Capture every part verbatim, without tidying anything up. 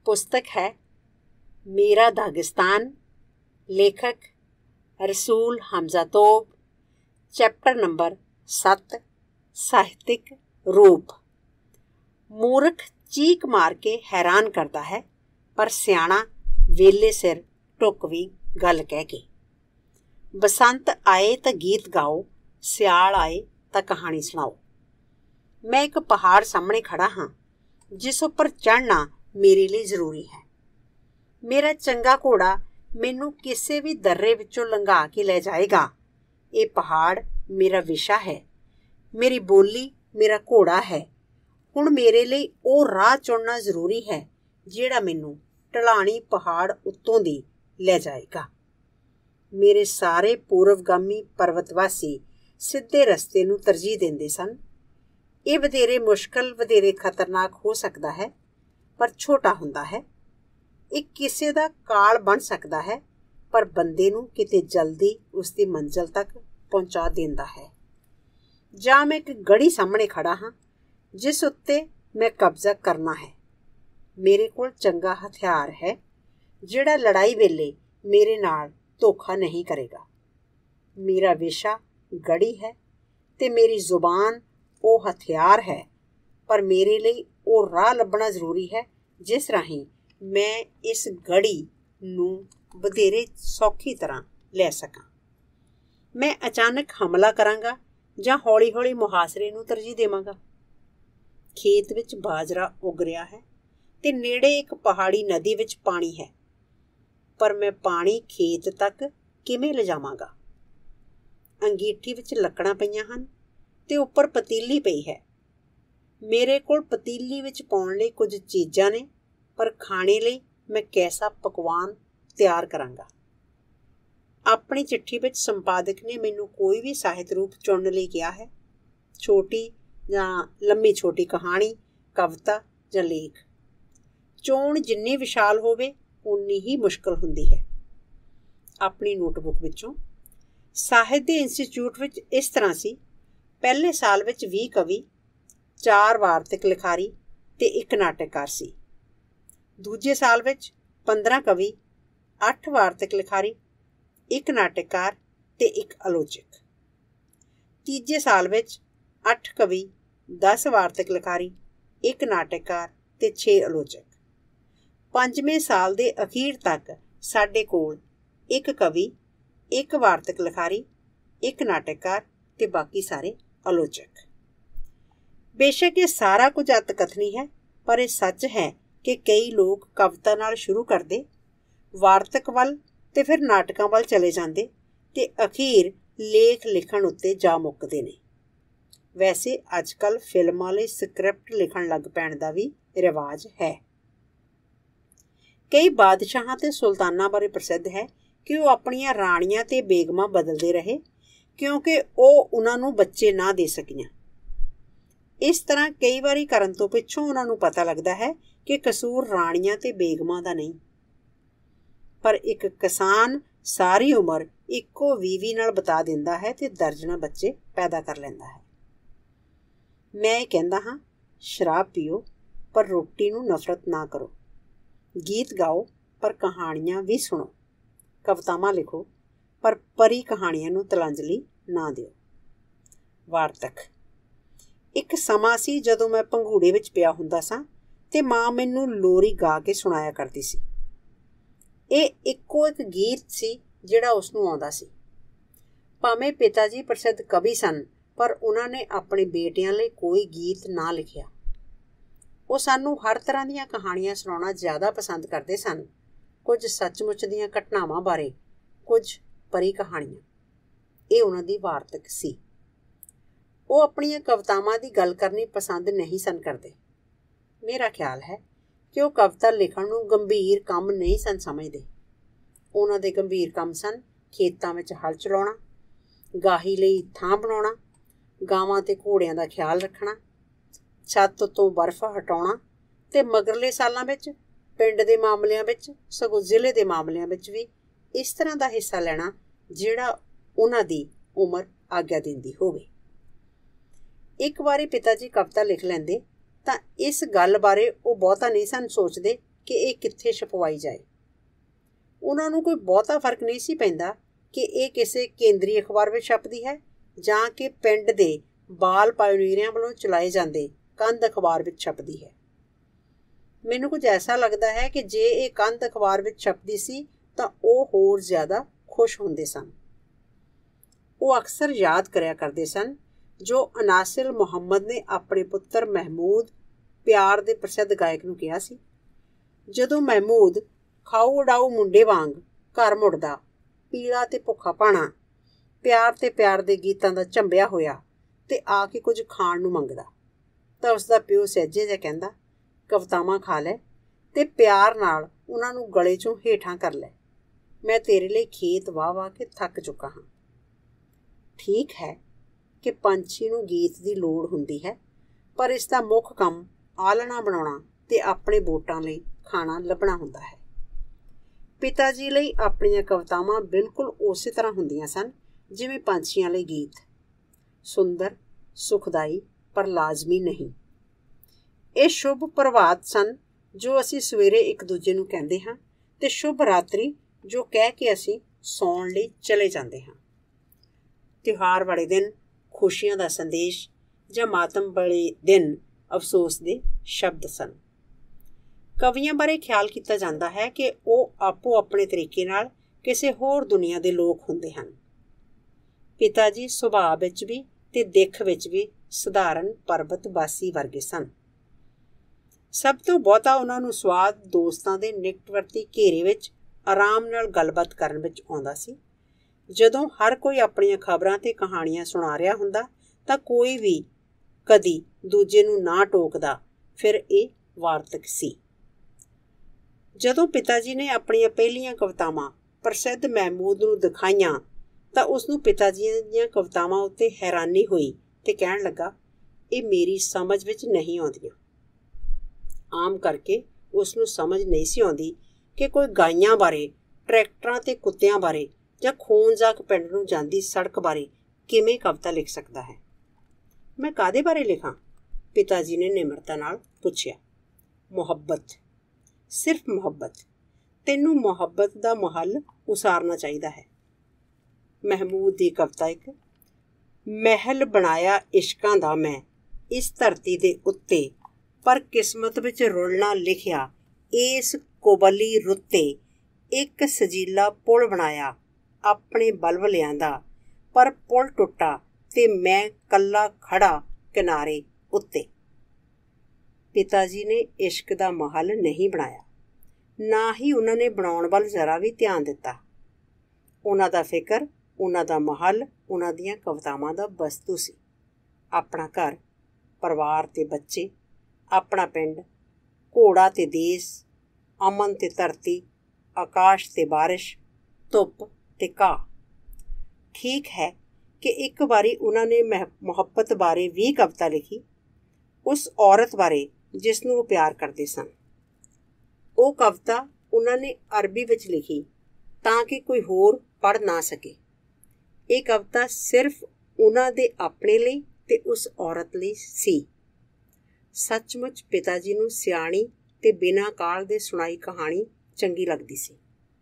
पुस्तक है मेरा दागिस्तान, लेखक रसूल हमजा तोब, चैप्टर नंबर सत्त, ਸਾਹਿਤਿਕ रूप। मूर्ख चीक मार के हैरान करता है, पर सियाणा वेले सिर टुक भी गल कह के। बसंत आए तो गीत गाओ, सियाल आए तो कहानी सुनाओ। मैं एक पहाड़ सामने खड़ा हाँ, जिस उपर चढ़ना मेरे लिए जरूरी है। मेरा चंगा घोड़ा मैनू किसी भी दर्रे विचों लंघा के ले जाएगा। ये पहाड़ मेरा विशा है, मेरी बोली मेरा घोड़ा है। हुण मेरे लिए वो राह चुनना जरूरी है जिहड़ा मैनू ढलाणी पहाड़ उत्तों दी ले जाएगा। मेरे सारे पूर्वगामी पर्वतवासी सीधे रस्ते नू तरजीह देंदे सन। ये वधेरे मुश्किल वधेरे खतरनाक हो सकता है, पर छोटा हुंदा है। एक किसी दा काल बन सकता है, पर बंदे नू किते जल्दी उसकी मंजिल तक पहुंचा देंदा है। जां मैं एक गढ़ी सामने खड़ा हाँ, जिस उत्ते मैं कब्जा करना है। मेरे कोल चंगा हथियार है, जिहड़ा लड़ाई वेले मेरे नाल धोखा नहीं करेगा। मेरा विशा गढ़ी है ते मेरी जुबान वो हथियार है, पर मेरे लिए वो राह लभना जरूरी है जिस राही मैं इस गढ़ी नू बधेरे सौखी तरह ले सकां। मैं अचानक हमला करांगा जां हौली हौली मुहासरे नू तरजीह देवांगा। खेत विच बाजरा उग रहा है ते नेड़े एक पहाड़ी नदी विच पानी है, पर मैं पानी खेत तक किवें लिजावांगा। अंगीठी विच लकड़ां पईयां हन ते उपर पतीली पई है। मेरे कोल पतीली विच पाउण लई कुछ चीज़ां ने, पर खाने लई मैं कैसा पकवान तैयार करांगा। अपनी चिट्ठी विच संपादक ने मैनू कोई भी ਸਾਹਿਤ रूप चुनने ਲਈ किया है, छोटी ਜਾਂ लम्मी छोटी कहानी, कविता ਜਾਂ लेख। चोण जिन्नी विशाल होवे उन्नी ही मुश्किल हुंदी है। अपनी नोटबुक विचों ਸਾਹਿਤ ਦੇ इंस्टीट्यूट विच इस तरह सी। पहले साल विच ਵੀਹ कवि, चार वार्तिक लिखारी ते एक नाटककार सी। दूजे साल विच पंद्रह कवि, अठ वार्तिक लिखारी, एक नाटककार ते एक आलोचक। तीजे साल विच अठ कवि, दस वार्तिक लिखारी, एक नाटककार ते छे आलोचक। पंजवें साल दे अखीर तक साडे कोल एक कवि, एक वार्तिक लिखारी, एक नाटककार ते बाकी सारे आलोचक। बेशक ये सारा कुछ अतकथनी है, पर यह सच है कि कई लोग कविता नाल शुरू करते, वार्तक वल ते फिर नाटकां वल चले जाते ते अखीर लेख लिखण उत्ते जा मुकदे ने। वैसे अजकल फिल्मां लई स्क्रिप्ट लिखण लग पैण दा भी रिवाज है। कई बादशाहां ते सुल्तानां बारे प्रसिद्ध है कि वो अपणियां राणियां ते बेगमां बदलते रहे, क्योंकि वो उन्हां नूं बच्चे ना दे सकियां। इस तरह कई वारी करन तो पिछों उन्हां नूं पता लगदा है कि कसूर राणियां ते बेगमां दा नहीं, पर एक किसान सारी उम्र इक्को वीवी नाल बिता दिंदा है ते दर्जना बच्चे पैदा कर लैंदा है। मैं ये कहंदा हाँ, शराब पियो पर रोटी नूं नफरत ना करो, गीत गाओ पर कहानियां भी सुनो, कवितावां लिखो पर परी कहानियां नूं तलांजलि ना दिओ। वार्तक। एक समा सी जदों मैं पंघूड़े विच पिया हुंदा सां ते माँ मैनूं लोरी गा के सुणाया करदी सी। ਇਹ ਇੱਕੋ ਇੱਕ ਗੀਤ ਸੀ ਜਿਹੜਾ ਉਸਨੂੰ ਆਉਂਦਾ ਸੀ। ਭਾਵੇਂ ਪਿਤਾ ਜੀ ਪ੍ਰਸਿੱਧ ਕਵੀ ਸਨ, ਪਰ ਉਹਨਾਂ ਨੇ ਆਪਣੇ ਬੇਟਿਆਂ ਲਈ ਕੋਈ ਗੀਤ ਨਾ ਲਿਖਿਆ। ਉਹ ਸਾਨੂੰ ਹਰ ਤਰ੍ਹਾਂ ਦੀਆਂ ਕਹਾਣੀਆਂ ਸੁਣਾਉਣਾ ਜ਼ਿਆਦਾ ਪਸੰਦ ਕਰਦੇ ਸਨ, ਕੁਝ ਸੱਚਮੁੱਚ ਦੀਆਂ ਘਟਨਾਵਾਂ ਬਾਰੇ, ਕੁਝ ਪਰੀ ਕਹਾਣੀਆਂ। ਇਹ ਉਹਨਾਂ ਦੀ ਵਾਰਤਕ ਸੀ। ਉਹ ਆਪਣੀਆਂ ਕਵਿਤਾਵਾਂ ਦੀ ਗੱਲ ਕਰਨੀ ਪਸੰਦ ਨਹੀਂ ਸਨ ਕਰਦੇ। ਮੇਰਾ ਖਿਆਲ ਹੈ ਕਿ ਉਹ ਕਵਿਤਾ ਲਿਖਣ ਨੂੰ ਗੰਭੀਰ ਕੰਮ ਨਹੀਂ ਸਨ ਸਮਝਦੇ। ਉਹਨਾਂ ਦੇ ਗੰਭੀਰ ਕੰਮ ਸਨ ਖੇਤਾਂ ਵਿੱਚ ਹਲ ਚਲਾਉਣਾ, ਗਾਹੀ ਲਈ ਥਾਂ ਬਣਾਉਣਾ, ਗਾਵਾਂ ਤੇ ਘੋੜਿਆਂ ਦਾ ਖਿਆਲ ਰੱਖਣਾ, ਛੱਤ ਤੋਂ ਬਰਫ਼ ਹਟਾਉਣਾ ਤੇ ਮਗਰਲੇ ਸਾਲਾਂ ਵਿੱਚ ਪਿੰਡ ਦੇ ਮਾਮਲਿਆਂ ਵਿੱਚ, ਸਗੋਂ ਜ਼ਿਲ੍ਹੇ ਦੇ ਮਾਮਲਿਆਂ ਵਿੱਚ ਵੀ ਇਸ ਤਰ੍ਹਾਂ ਦਾ ਹਿੱਸਾ ਲੈਣਾ ਜਿਹੜਾ ਉਹਨਾਂ ਦੀ ਉਮਰ ਆਗਿਆ ਦਿੰਦੀ ਹੋਵੇ। ਇੱਕ ਵਾਰੀ ਪਿਤਾ ਜੀ ਕਵਿਤਾ ਲਿਖ ਲੈਂਦੇ ਤਾਂ ਇਸ ਗੱਲ ਬਾਰੇ ਉਹ ਬਹੁਤਾ ਨਹੀਂ ਸਨ ਸੋਚਦੇ ਕਿ ਇਹ ਕਿੱਥੇ ਛਪਵਾਈ ਜਾਏ। ਉਹਨਾਂ ਨੂੰ ਕੋਈ ਬਹੁਤਾ ਫਰਕ ਨਹੀਂ ਸੀ ਪੈਂਦਾ ਕਿ ਇਹ ਕਿਸੇ ਕੇਂਦਰੀ ਅਖਬਾਰ ਵਿੱਚ ਛਪਦੀ ਹੈ ਜਾਂ ਕਿ ਪਿੰਡ ਦੇ ਬਾਲ ਪਾਇਓਨੀਅਰਾਂ ਵੱਲੋਂ ਚਲਾਏ ਜਾਂਦੇ ਕੰਧ ਅਖਬਾਰ ਵਿੱਚ ਛਪਦੀ ਹੈ। ਮੈਨੂੰ ਕੁਝ ਐਸਾ ਲੱਗਦਾ ਹੈ ਕਿ ਜੇ ਇਹ ਕੰਧ ਅਖਬਾਰ ਵਿੱਚ ਛਪਦੀ ਸੀ ਤਾਂ ਉਹ ਹੋਰ ਜ਼ਿਆਦਾ ਖੁਸ਼ ਹੁੰਦੇ ਸਨ। ਉਹ ਅਕਸਰ ਯਾਦ ਕਰਿਆ ਕਰਦੇ ਸਨ ਜੋ ਅਨਾਸਿਰ ਮੁਹੰਮਦ ਨੇ ਆਪਣੇ ਪੁੱਤਰ ਮਹਿਮੂਦ ਪਿਆਰ ਦੇ ਪ੍ਰਸਿੱਧ ਗਾਇਕ ਨੂੰ ਕਿਹਾ ਸੀ। ਜਦੋਂ ਮਹਿਮੂਦ ਖਾਊ ਉਡਾਊ ਮੁੰਡੇ ਵਾਂਗ ਘਰ ਮੁੜਦਾ, ਪੀਲਾ ਤੇ ਭੁੱਖਾ ਭਾਣਾ, ਪਿਆਰ ਤੇ ਪਿਆਰ ਦੇ ਗੀਤਾਂ ਦਾ ਝੰਬਿਆ ਹੋਇਆ ਤੇ ਆ ਕੇ ਕੁਝ ਖਾਣ ਨੂੰ ਮੰਗਦਾ, ਤਾਂ ਉਸਦਾ ਪਿਓ ਸਹਿਜੇ ਜਿਹਾ ਕਹਿੰਦਾ, ਕਵਿਤਾਵਾਂ ਖਾ ਲੈ ਤੇ ਪਿਆਰ ਨਾਲ ਉਹਨਾਂ ਨੂੰ ਗਲੇ 'ਚੋਂ ਹੇਠਾਂ ਕਰ ਲੈ। ਮੈਂ ਤੇਰੇ ਲਈ ਖੇਤ ਵਾਹ ਵਾਹ ਕੇ ਥੱਕ ਚੁੱਕਾ ਹਾਂ। ਠੀਕ ਹੈ ਕਿ ਪੰਛੀ ਨੂੰ ਗੀਤ ਦੀ ਲੋੜ ਹੁੰਦੀ ਹੈ, ਪਰ ਇਸ ਦਾ ਮੁੱਖ ਕੰਮ ਆਲ੍ਹਣਾ ਬਣਾਉਣਾ ਤੇ ਆਪਣੇ ਬੋਟਾਂ ਲਈ ਖਾਣਾ ਲੱਭਣਾ ਹੁੰਦਾ ਹੈ। ਪਿਤਾ ਜੀ ਲਈ ਆਪਣੀਆਂ ਕਵਿਤਾਵਾਂ ਬਿਲਕੁਲ ਉਸੇ ਤਰ੍ਹਾਂ ਹੁੰਦੀਆਂ ਸਨ ਜਿਵੇਂ ਪੰਛੀਆਂ ਲਈ ਗੀਤ, ਸੁੰਦਰ, ਸੁਖਦਾਈ, ਪਰ ਲਾਜ਼ਮੀ ਨਹੀਂ। ਇਹ ਸ਼ੁਭ ਪ੍ਰਭਾਤ ਸਨ ਜੋ ਅਸੀਂ ਸਵੇਰੇ ਇੱਕ ਦੂਜੇ ਨੂੰ ਕਹਿੰਦੇ ਹਾਂ, ਤੇ ਸ਼ੁਭ ਰਾਤਰੀ ਜੋ ਕਹਿ ਕੇ ਅਸੀਂ ਸੌਣ ਲਈ ਚਲੇ ਜਾਂਦੇ ਹਾਂ। ਤਿਉਹਾਰ ਵਾਲੇ ਦਿਨ ਖੁਸ਼ੀਆਂ ਦਾ ਸੰਦੇਸ਼ ਜਾਂ ਮਾਤਮ ਵਾਲੇ ਦਿਨ ਅਫਸੋਸ ਦੇ ਸ਼ਬਦ ਸਨ। ਕਵੀਆਂ ਬਾਰੇ ਖਿਆਲ ਕੀਤਾ ਜਾਂਦਾ ਹੈ ਕਿ ਉਹ ਆਪੋ ਆਪਣੇ ਤਰੀਕੇ ਨਾਲ ਕਿਸੇ ਹੋਰ ਦੁਨੀਆ ਦੇ ਲੋਕ ਹੁੰਦੇ ਹਨ। ਪਿਤਾ ਜੀ ਸੁਭਾਅ ਵਿੱਚ ਵੀ ਤੇ ਦਿੱਖ ਵਿੱਚ ਵੀ ਸਧਾਰਨ ਪਰਬਤ ਵਾਸੀ ਵਰਗੇ ਸਨ। ਸਭ ਤੋਂ ਬਹੁਤਾ ਉਹਨਾਂ ਨੂੰ ਸਵਾਦ ਦੋਸਤਾਂ ਦੇ ਨਿਕਟਵਰਤੀ ਘੇਰੇ ਵਿੱਚ ਆਰਾਮ ਨਾਲ ਗੱਲਬਾਤ ਕਰਨ ਵਿੱਚ ਆਉਂਦਾ ਸੀ। ਜਦੋਂ ਹਰ ਕੋਈ ਆਪਣੀਆਂ ਖਬਰਾਂ ਤੇ ਕਹਾਣੀਆਂ ਸੁਣਾ ਰਿਹਾ ਹੁੰਦਾ ਤਾਂ ਕੋਈ ਵੀ ਕਦੀ ਦੂਜੇ ਨੂੰ ਨਾ ਟੋਕਦਾ, ਫਿਰ ਇਹ ਵਾਰਤਕ ਸੀ। ਜਦੋਂ ਪਿਤਾ ਜੀ ਨੇ ਆਪਣੀਆਂ ਪਹਿਲੀਆਂ ਕਵਿਤਾਵਾਂ ਪ੍ਰਸਿੱਧ ਮਹਿਮੂਦ ਨੂੰ ਦਿਖਾਈਆਂ ਤਾਂ ਉਸਨੂੰ ਪਿਤਾ ਜੀ ਦੀਆਂ ਕਵਿਤਾਵਾਂ ਉੱਤੇ ਹੈਰਾਨੀ ਹੋਈ ਤੇ ਕਹਿਣ ਲੱਗਾ, ਇਹ ਮੇਰੀ ਸਮਝ ਵਿੱਚ ਨਹੀਂ ਆਉਂਦੀਆਂ। ਆਮ ਕਰਕੇ ਉਸ ਨੂੰ ਸਮਝ ਨਹੀਂ ਸੀ ਆਉਂਦੀ ਕਿ ਕੋਈ ਗਾਈਆਂ ਬਾਰੇ, ਟਰੈਕਟਰਾਂ ਤੇ ਕੁੱਤਿਆਂ ਬਾਰੇ ਜਾਂ ਖੂਨਜ਼ਾਕ ਪਿੰਡ ਨੂੰ ਜਾਂਦੀ ਸੜਕ ਬਾਰੇ ਕਿਵੇਂ ਕਵਿਤਾ ਲਿਖ ਸਕਦਾ ਹੈ। ਮੈਂ ਕਾਹਦੇ ਬਾਰੇ ਲਿਖਾਂ? ਪਿਤਾ ਜੀ ਨੇ ਨਿਮਰਤਾ ਨਾਲ ਪੁੱਛਿਆ। ਮੁਹੱਬਤ, ਸਿਰਫ ਮੁਹੱਬਤ। ਤੈਨੂੰ ਮੁਹੱਬਤ ਦਾ ਮਹਲ ਉਸਾਰਨਾ ਚਾਹੀਦਾ ਹੈ। ਮਹਿਮੂਦ ਦੀ ਕਵਿਤਾ ਇੱਕ, ਮਹਿਲ ਬਣਾਇਆ ਇਸ਼ਕਾਂ ਦਾ ਮੈਂ ਇਸ ਧਰਤੀ ਦੇ ਉੱਤੇ, ਪਰ ਕਿਸਮਤ ਵਿੱਚ ਰੁਲਣਾ ਲਿਖਿਆ ਇਸ ਕੋਬਲੀ ਰੁੱਤੇ। ਇੱਕ ਸਜੀਲਾ ਪੁਲ ਬਣਾਇਆ ਆਪਣੇ ਬਲਬਲਿਆਂ ਦਾ, ਪਰ ਪੁਲ ਟੁੱਟਾ ਤੇ ਮੈਂ ਕੱਲਾ ਖੜਾ ਕਿਨਾਰੇ ਉੱਤੇ। ਪਿਤਾ ਜੀ ਨੇ ਇਸ਼ਕ ਦਾ ਮਹਲ ਨਹੀਂ ਬਣਾਇਆ, ਨਾ ਹੀ ਉਹਨਾਂ ਨੇ ਬਣਾਉਣ ਵੱਲ ਜ਼ਰਾ ਵੀ ਧਿਆਨ ਦਿੱਤਾ। ਉਹਨਾਂ ਦਾ ਫਿਕਰ, ਉਹਨਾਂ ਦਾ ਮਹਲ ਉਹਨਾਂ ਦੀਆਂ ਕਵਿਤਾਵਾਂ ਦਾ ਵਸਤੂ ਸੀ। ਆਪਣਾ ਘਰ, ਪਰਿਵਾਰ ਤੇ ਬੱਚੇ, ਆਪਣਾ ਪਿੰਡ, ਘੋੜਾ ਤੇ ਦੇਸ, ਅਮਨ ਤੇ ਧਰਤੀ, ਆਕਾਸ਼ ਤੇ ਬਾਰਿਸ਼, ਧੁੱਪ ਤੇ ਘਾਹ। ਠੀਕ ਹੈ ਕਿ ਇੱਕ ਵਾਰੀ ਉਹਨਾਂ ਨੇ ਮਹ ਮੁਹੱਬਤ ਬਾਰੇ ਵੀ ਕਵਿਤਾ ਲਿਖੀ, ਉਸ ਔਰਤ ਬਾਰੇ ਜਿਸ ਨੂੰ ਉਹ ਪਿਆਰ ਕਰਦੇ ਸਨ। ਉਹ ਕਵਿਤਾ ਉਹਨਾਂ ਨੇ ਅਰਬੀ ਵਿੱਚ ਲਿਖੀ ਤਾਂ ਕਿ ਕੋਈ ਹੋਰ ਪੜ੍ਹ ਨਾ ਸਕੇ। ਇਹ ਕਵਿਤਾ ਸਿਰਫ ਉਹਨਾਂ ਦੇ ਆਪਣੇ ਲਈ ਤੇ ਉਸ ਔਰਤ ਲਈ ਸੀ। ਸੱਚਮੁੱਚ ਪਿਤਾ ਜੀ ਨੂੰ ਸਿਆਣੀ ਤੇ ਬਿਨਾਂ ਕਾਲ ਦੇ ਸੁਣਾਈ ਕਹਾਣੀ ਚੰਗੀ ਲੱਗਦੀ ਸੀ।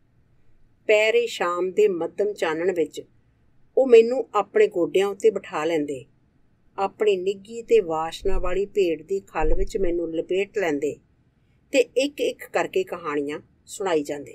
ਪੈਰੇ ਸ਼ਾਮ ਦੇ ਮੱਧਮ ਚਾਨਣ ਵਿੱਚ ਉਹ ਮੈਨੂੰ ਆਪਣੇ ਗੋਡਿਆਂ ਉੱਤੇ ਬਿਠਾ ਲੈਂਦੇ, ਆਪਣੀ ਨਿੱਘੀ ਤੇ ਵਾਸ਼ਨਾ ਵਾਲੀ ਭੇਡ ਦੀ ਖੱਲ ਵਿੱਚ ਮੈਨੂੰ ਲਪੇਟ ਲੈਂਦੇ ਤੇ ਇੱਕ ਇੱਕ ਕਰਕੇ ਕਹਾਣੀਆਂ ਸੁਣਾਈ ਜਾਂਦੇ।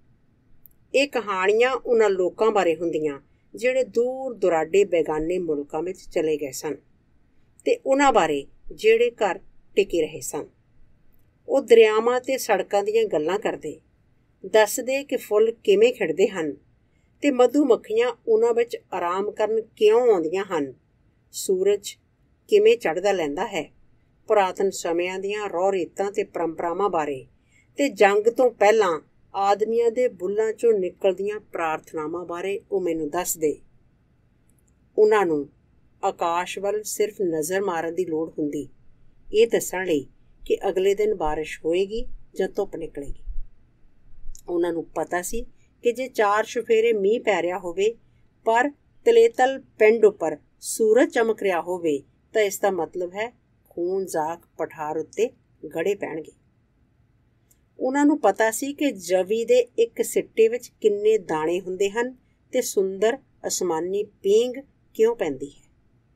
ਇਹ ਕਹਾਣੀਆਂ ਉਹਨਾਂ ਲੋਕਾਂ ਬਾਰੇ ਹੁੰਦੀਆਂ ਜਿਹੜੇ ਦੂਰ ਦੁਰਾਡੇ ਬੇਗਾਨੇ ਮੁਲਕਾਂ ਵਿੱਚ ਚਲੇ ਗਏ ਸਨ ਤੇ ਉਹਨਾਂ ਬਾਰੇ ਜਿਹੜੇ ਘਰ ਟਿਕੇ ਰਹੇ ਸਨ। ਉਹ ਦਰਿਆਵਾਂ ਤੇ ਸੜਕਾਂ ਦੀਆਂ ਗੱਲਾਂ ਕਰਦੇ, ਦੱਸਦੇ ਕਿ ਫੁੱਲ ਕਿਵੇਂ ਖਿੜਦੇ ਹਨ ਤੇ ਮਧੂ ਮੱਖੀਆਂ ਉਹਨਾਂ ਵਿੱਚ ਆਰਾਮ ਕਰਨ ਕਿਉਂ ਆਉਂਦੀਆਂ ਹਨ, ਸੂਰਜ ਕਿਵੇਂ ਚੜ੍ਹਦਾ ਲੈਂਦਾ ਹੈ, ਪੁਰਾਤਨ ਸਮਿਆਂ ਦੀਆਂ ਰਹੁ ਰੀਤਾਂ ਤੇ ਪਰੰਪਰਾਵਾਂ ਬਾਰੇ ਤੇ ਜੰਗ ਤੋਂ ਪਹਿਲਾਂ ਆਦਮੀਆਂ ਦੇ ਬੁੱਲਾਂ 'ਚੋਂ ਨਿਕਲਦੀਆਂ ਪ੍ਰਾਰਥਨਾਵਾਂ ਬਾਰੇ ਉਹ ਮੈਨੂੰ ਦੱਸਦੇ। ਉਹਨਾਂ ਨੂੰ ਆਕਾਸ਼ ਵੱਲ ਸਿਰਫ ਨਜ਼ਰ ਮਾਰਨ ਦੀ ਲੋੜ ਹੁੰਦੀ ਇਹ ਦੱਸਣ ਲਈ ਕਿ ਅਗਲੇ ਦਿਨ ਬਾਰਿਸ਼ ਹੋਏਗੀ ਜਾਂ ਧੁੱਪ ਨਿਕਲੇਗੀ। ਉਹਨਾਂ ਨੂੰ ਪਤਾ ਸੀ ਕਿ ਜੇ ਚਾਰ ਚੁਫੇਰੇ ਮੀਂਹ ਪੈ ਰਿਹਾ ਹੋਵੇ ਪਰ ਤਲੇਤਲ ਪਿੰਡ ਉੱਪਰ ਸੂਰਜ ਚਮਕ ਰਿਹਾ ਹੋਵੇ ਤਾਂ ਇਸ ਦਾ ਮਤਲਬ ਹੈ ਖੂਨਜ਼ਾਕ ਪਠਾਰ ਉੱਤੇ ਗੜੇ ਪੈਣਗੇ। ਉਹਨਾਂ ਨੂੰ ਪਤਾ ਸੀ ਕਿ ਜਵੀ ਦੇ ਇੱਕ ਸਿੱਟੇ ਵਿੱਚ ਕਿੰਨੇ ਦਾਣੇ ਹੁੰਦੇ ਹਨ ਤੇ ਸੁੰਦਰ ਅਸਮਾਨੀ ਪੀਂਘ ਕਿਉਂ ਪੈਂਦੀ ਹੈ।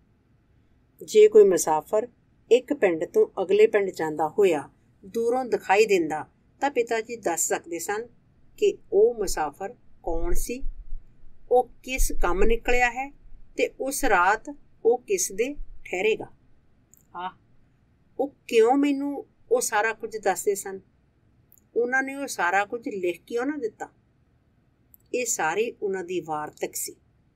ਜੇ ਕੋਈ ਮੁਸਾਫਰ ਇੱਕ ਪਿੰਡ ਤੋਂ ਅਗਲੇ ਪਿੰਡ ਜਾਂਦਾ ਹੋਇਆ ਦੂਰੋਂ ਦਿਖਾਈ ਦਿੰਦਾ ਤਾਂ ਪਿਤਾ ਜੀ ਦੱਸ ਸਕਦੇ ਸਨ ਕਿ ਉਹ ਮੁਸਾਫਰ ਕੌਣ ਸੀ, ਉਹ ਕਿਸ ਕੰਮ ਨਿਕਲਿਆ ਹੈ ਤੇ ਉਸ ਰਾਤ ਉਹ ਕਿਸ ਦੇ ਠਹਿਰੇਗਾ। ਆਹ, ਉਹ ਕਿਉਂ ਮੈਨੂੰ ਉਹ ਸਾਰਾ ਕੁਝ ਦੱਸਦੇ ਸਨ? ਉਹਨਾਂ ਨੇ ਉਹ ਸਾਰਾ ਕੁਝ ਲਿਖ ਕਿਉਂ ਨਾ ਦਿੱਤਾ? ਇਹ ਸਾਰੀ ਉਹਨਾਂ ਦੀ ਵਾਰਤਕ ਸੀ।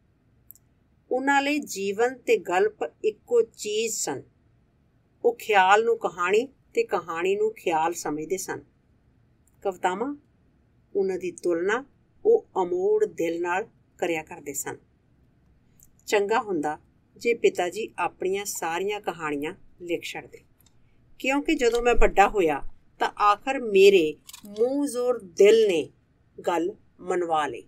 ਉਹਨਾਂ ਲਈ ਜੀਵਨ ਤੇ ਗਲਪ ਇੱਕੋ ਚੀਜ਼ ਸਨ। ਉਹ ਖਿਆਲ ਨੂੰ ਕਹਾਣੀ ਤੇ ਕਹਾਣੀ ਨੂੰ ਖਿਆਲ ਸਮਝਦੇ ਸਨ। ਕਵਿਤਾਵਾਂ, ਉਹਨਾਂ ਦੀ ਤੁਲਨਾ ਉਹ ਅਮੋੜ ਦਿਲ ਨਾਲ ਕਰਿਆ ਕਰਦੇ ਸਨ। ਚੰਗਾ ਹੁੰਦਾ ਜੇ ਪਿਤਾ ਜੀ ਆਪਣੀਆਂ ਸਾਰੀਆਂ ਕਹਾਣੀਆਂ ਲਿਖ ਛੱਡਦੇ, ਕਿਉਂਕਿ ਜਦੋਂ ਮੈਂ ਵੱਡਾ ਹੋਇਆ ਤਾਂ ਆਖਰ ਮੇਰੇ ਮੂੰਹ ਜ਼ੋਰ ਦਿਲ ਨੇ ਗੱਲ ਮਨਵਾ ਲਈ।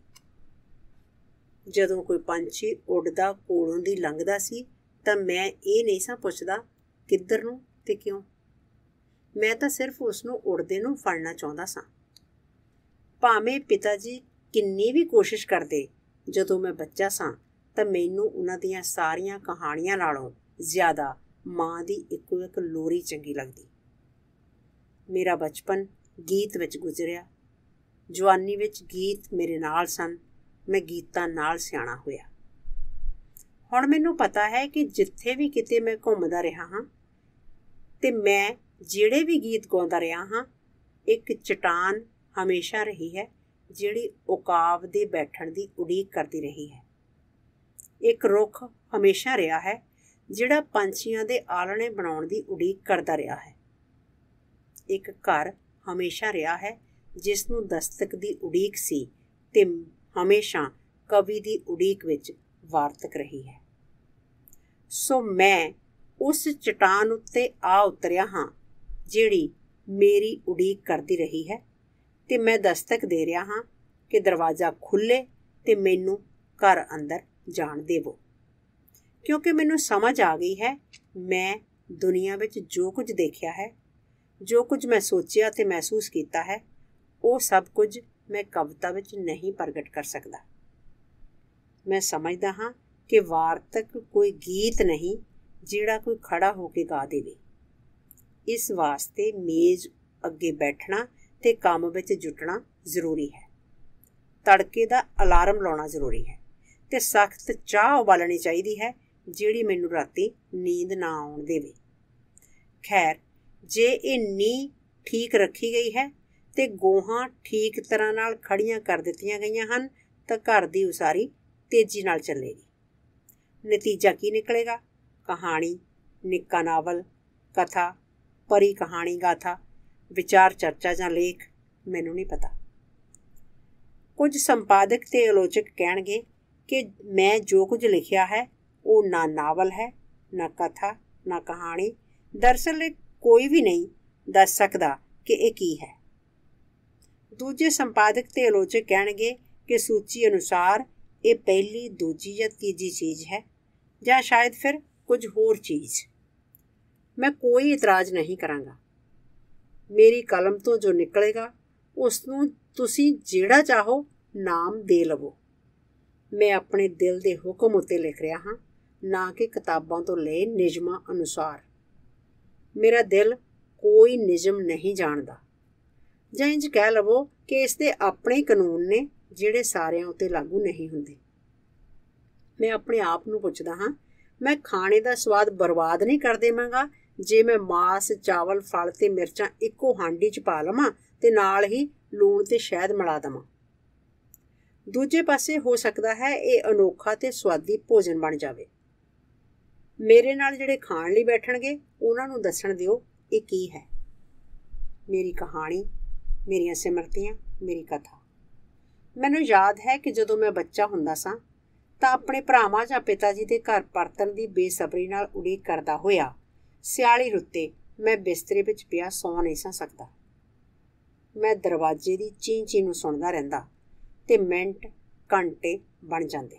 ਜਦੋਂ ਕੋਈ ਪੰਛੀ ਉੱਡਦਾ ਕੋਲੋਂ ਦੀ ਲੰਘਦਾ ਸੀ ਤਾਂ ਮੈਂ ਇਹ ਨਹੀਂ ਸਾਂ ਪੁੱਛਦਾ ਕਿੱਧਰ ਨੂੰ ਤੇ ਕਿਉਂ। ਮੈਂ ਤਾਂ ਸਿਰਫ ਉਸ ਨੂੰ ਉੱਡਦੇ ਨੂੰ ਫੜਨਾ ਚਾਹੁੰਦਾ ਸਾਂ। ਭਾਵੇਂ ਪਿਤਾ ਜੀ ਕਿੰਨੀ ਵੀ ਕੋਸ਼ਿਸ਼ ਕਰਦੇ, ਜਦੋਂ ਮੈਂ ਬੱਚਾ ਸਾਂ ਤਾਂ ਮੈਨੂੰ ਉਹਨਾਂ ਦੀਆਂ ਸਾਰੀਆਂ ਕਹਾਣੀਆਂ ਨਾਲੋਂ ਜ਼ਿਆਦਾ ਮਾਂ ਦੀ ਇੱਕੋ ਇੱਕ ਲੋਰੀ ਚੰਗੀ ਲੱਗਦੀ। ਮੇਰਾ ਬਚਪਨ ਗੀਤ ਵਿੱਚ ਗੁਜ਼ਰਿਆ। ਜਵਾਨੀ ਵਿੱਚ ਗੀਤ ਮੇਰੇ ਨਾਲ ਸਨ। ਮੈਂ ਗੀਤਾਂ ਨਾਲ ਸਿਆਣਾ ਹੋਇਆ। ਹੁਣ ਮੈਨੂੰ ਪਤਾ ਹੈ ਕਿ ਜਿੱਥੇ ਵੀ ਕਿਤੇ ਮੈਂ ਘੁੰਮਦਾ ਰਿਹਾ ਹਾਂ ਤੇ ਮੈਂ ਜਿਹੜੇ ਵੀ ਗੀਤ ਗਾਉਂਦਾ ਰਿਹਾ ਹਾਂ, ਇੱਕ ਚਟਾਨ ਹਮੇਸ਼ਾ ਰਹੀ ਹੈ ਜਿਹੜੀ ਉਕਾਬ ਦੇ ਬੈਠਣ ਦੀ ਉਡੀਕ ਕਰਦੀ ਰਹੀ ਹੈ। ਇੱਕ ਰੁੱਖ ਹਮੇਸ਼ਾ ਰਿਹਾ ਹੈ ਜਿਹੜਾ ਪੰਛੀਆਂ ਦੇ ਆਲਣੇ ਬਣਾਉਣ ਦੀ ਉਡੀਕ ਕਰਦਾ ਰਿਹਾ ਹੈ। ਇੱਕ ਘਰ ਹਮੇਸ਼ਾ ਰਿਹਾ ਹੈ ਜਿਸ ਨੂੰ ਦਸਤਕ ਦੀ ਉਡੀਕ ਸੀ ਤੇ ਹਮੇਸ਼ਾ ਕਵੀ ਦੀ ਉਡੀਕ ਵਿੱਚ ਵਾਰਤਕ ਰਹੀ ਹੈ। ਸੋ ਮੈਂ ਉਸ ਚਟਾਨ ਉੱਤੇ ਆ ਉਤਰਿਆ ਹਾਂ ਜਿਹੜੀ ਮੇਰੀ ਉਡੀਕ ਕਰਦੀ ਰਹੀ ਹੈ ਤੇ ਮੈਂ ਦਸਤਕ ਦੇ ਰਿਹਾ ਹਾਂ ਕਿ ਦਰਵਾਜ਼ਾ ਖੁੱਲ੍ਹੇ ਤੇ ਮੈਨੂੰ ਘਰ ਅੰਦਰ ਜਾਣ ਦੇਵੋ, ਕਿਉਂਕਿ ਮੈਨੂੰ ਸਮਝ ਆ ਗਈ ਹੈ ਮੈਂ ਦੁਨੀਆ ਵਿੱਚ ਜੋ ਕੁਝ ਦੇਖਿਆ ਹੈ, ਜੋ ਕੁਝ ਮੈਂ ਸੋਚਿਆ ਤੇ ਮਹਿਸੂਸ ਕੀਤਾ ਹੈ, ਉਹ ਸਭ ਕੁਝ ਮੈਂ ਕਵਿਤਾ ਵਿੱਚ ਨਹੀਂ ਪ੍ਰਗਟ ਕਰ ਸਕਦਾ। ਮੈਂ ਸਮਝਦਾ ਹਾਂ ਕਿ ਵਾਰਤਕ ਕੋਈ ਗੀਤ ਨਹੀਂ ਜਿਹੜਾ ਕੋਈ ਖੜਾ ਹੋ ਕੇ ਗਾ ਦੇਵੇ। ਇਸ ਵਾਸਤੇ ਮੇਜ਼ ਅੱਗੇ ਬੈਠਣਾ ਤੇ ਕੰਮ ਵਿੱਚ ਜੁਟਣਾ ਜ਼ਰੂਰੀ ਹੈ। ਤੜਕੇ ਦਾ ਅਲਾਰਮ ਲਾਉਣਾ ਜ਼ਰੂਰੀ ਹੈ ਤੇ ਸਖਤ ਚਾਹ ਉਬਾਲਣੀ ਚਾਹੀਦੀ ਹੈ ਜਿਹੜੀ ਮੈਨੂੰ ਰਾਤੀ ਨੀਂਦ ਨਾ ਆਉਣ ਦੇਵੇ। ਖੈਰ, ਜੇ ਇਹ ਨੀਂਹ ਠੀਕ ਰੱਖੀ ਗਈ ਹੈ ਤੇ ਗੋਹਾਂ ਠੀਕ ਤਰ੍ਹਾਂ ਨਾਲ ਖੜੀਆਂ ਕਰ ਦਿੱਤੀਆਂ ਗਈਆਂ ਹਨ ਤਾਂ ਘਰ ਦੀ ਉਸਾਰੀ ਤੇਜ਼ੀ ਨਾਲ ਚੱਲੇਗੀ। ਨਤੀਜਾ ਕੀ ਨਿਕਲੇਗਾ? ਕਹਾਣੀ, ਨਿੱਕਾ ਨਾਵਲ, ਕਥਾ, ਪਰੀ ਕਹਾਣੀ ਗਾਥਾ, ਵਿਚਾਰ ਚਰਚਾ ਜਾਂ ਲੇਖ, ਮੈਨੂੰ ਨਹੀਂ ਪਤਾ। ਕੁਝ ਸੰਪਾਦਕ ਤੇ ਆਲੋਚਕ ਕਹਿਣਗੇ ਕਿ ਮੈਂ ਜੋ ਕੁਝ ਲਿਖਿਆ ਹੈ ਉਹ ਨਾ ਨਾਵਲ ਹੈ, ਨਾ ਕਥਾ, ਨਾ ਕਹਾਣੀ। ਦਰਅਸਲ ਇਹ ਕੋਈ ਵੀ ਨਹੀਂ ਦੱਸ ਸਕਦਾ ਕਿ ਇਹ ਕੀ ਹੈ। ਦੂਜੇ ਸੰਪਾਦਕ ਤੇ ਆਲੋਚਕ ਕਹਿਣਗੇ ਕਿ ਸੂਚੀ ਅਨੁਸਾਰ ਇਹ ਪਹਿਲੀ, ਦੂਜੀ ਜਾਂ ਤੀਜੀ ਚੀਜ਼ ਹੈ, ਜਾਂ ਸ਼ਾਇਦ ਫਿਰ ਕੁਝ ਹੋਰ ਚੀਜ਼। ਮੈਂ ਕੋਈ ਇਤਰਾਜ਼ ਨਹੀਂ ਕਰਾਂਗਾ। ਮੇਰੀ ਕਲਮ ਤੋਂ ਜੋ ਨਿਕਲੇਗਾ ਉਸ ਨੂੰ ਤੁਸੀਂ ਜਿਹੜਾ ਚਾਹੋ ਨਾਮ ਦੇ ਲਵੋ। ਮੈਂ ਆਪਣੇ ਦਿਲ ਦੇ ਹੁਕਮ ਉੱਤੇ ਲਿਖ ਰਿਹਾ ਹਾਂ, ਨਾ ਕਿ ਕਿਤਾਬਾਂ ਤੋਂ ਲਏ ਨਿਯਮਾਂ ਅਨੁਸਾਰ। ਮੇਰਾ ਦਿਲ ਕੋਈ ਨਿਯਮ ਨਹੀਂ ਜਾਣਦਾ, ਜਾਂ ਇੰਝ ਕਹਿ ਲਵੋ ਕਿ ਇਸ ਦੇ ਆਪਣੇ ਕਾਨੂੰਨ ਨੇ ਜਿਹੜੇ ਸਾਰਿਆਂ ਉੱਤੇ ਲਾਗੂ ਨਹੀਂ ਹੁੰਦੇ। ਮੈਂ ਆਪਣੇ ਆਪ ਨੂੰ ਪੁੱਛਦਾ ਹਾਂ, ਮੈਂ ਖਾਣੇ ਦਾ ਸਵਾਦ ਬਰਬਾਦ ਨਹੀਂ ਕਰ ਦੇਵਾਂਗਾ ਜੇ ਮੈਂ ਮਾਸ, ਚਾਵਲ, ਫਲ ਤੇ ਮਿਰਚਾਂ ਇੱਕੋ ਹਾਂਡੀ 'ਚ ਪਾ ਲਵਾਂ ਤੇ ਨਾਲ ਹੀ ਲੂਣ ਤੇ ਸ਼ਹਿਦ ਮਿਲਾ ਦੇਵਾਂ। ਦੂਜੇ ਪਾਸੇ ਹੋ ਸਕਦਾ ਹੈ ਇਹ ਅਨੋਖਾ ਤੇ ਸੁਆਦੀ ਭੋਜਨ ਬਣ ਜਾਵੇ। ਮੇਰੇ ਨਾਲ ਜਿਹੜੇ ਖਾਣ ਲਈ ਬੈਠਣਗੇ ਉਹਨਾਂ ਨੂੰ ਦੱਸਣ ਦਿਓ ਇਹ ਕੀ ਹੈ। ਮੇਰੀ ਕਹਾਣੀ, ਮੇਰੀਆਂ ਸਿਮਰਤੀਆਂ, ਮੇਰੀ ਕਥਾ। ਮੈਨੂੰ ਯਾਦ ਹੈ ਕਿ ਜਦੋਂ ਮੈਂ ਬੱਚਾ ਹੁੰਦਾ ਸਾਂ ਤਾਂ ਆਪਣੇ ਭਰਾਵਾਂ ਜਾਂ ਪਿਤਾ ਜੀ ਦੇ ਘਰ ਪਰਤਣ ਦੀ ਬੇਸਬਰੀ ਨਾਲ ਉਡੀਕ ਕਰਦਾ ਹੋਇਆ ਸਿਆਲੀ ਰੁੱਤੇ ਮੈਂ ਬਿਸਤਰੇ ਵਿੱਚ ਪਿਆ ਸੌਂ ਨਹੀਂ ਸਾਂ ਸਕਦਾ। ਮੈਂ ਦਰਵਾਜ਼ੇ ਦੀ ਚੀਂ ਚੀਂ ਨੂੰ ਸੁਣਦਾ ਰਹਿੰਦਾ ਤੇ ਮਿੰਟ ਘੰਟੇ ਬਣ ਜਾਂਦੇ।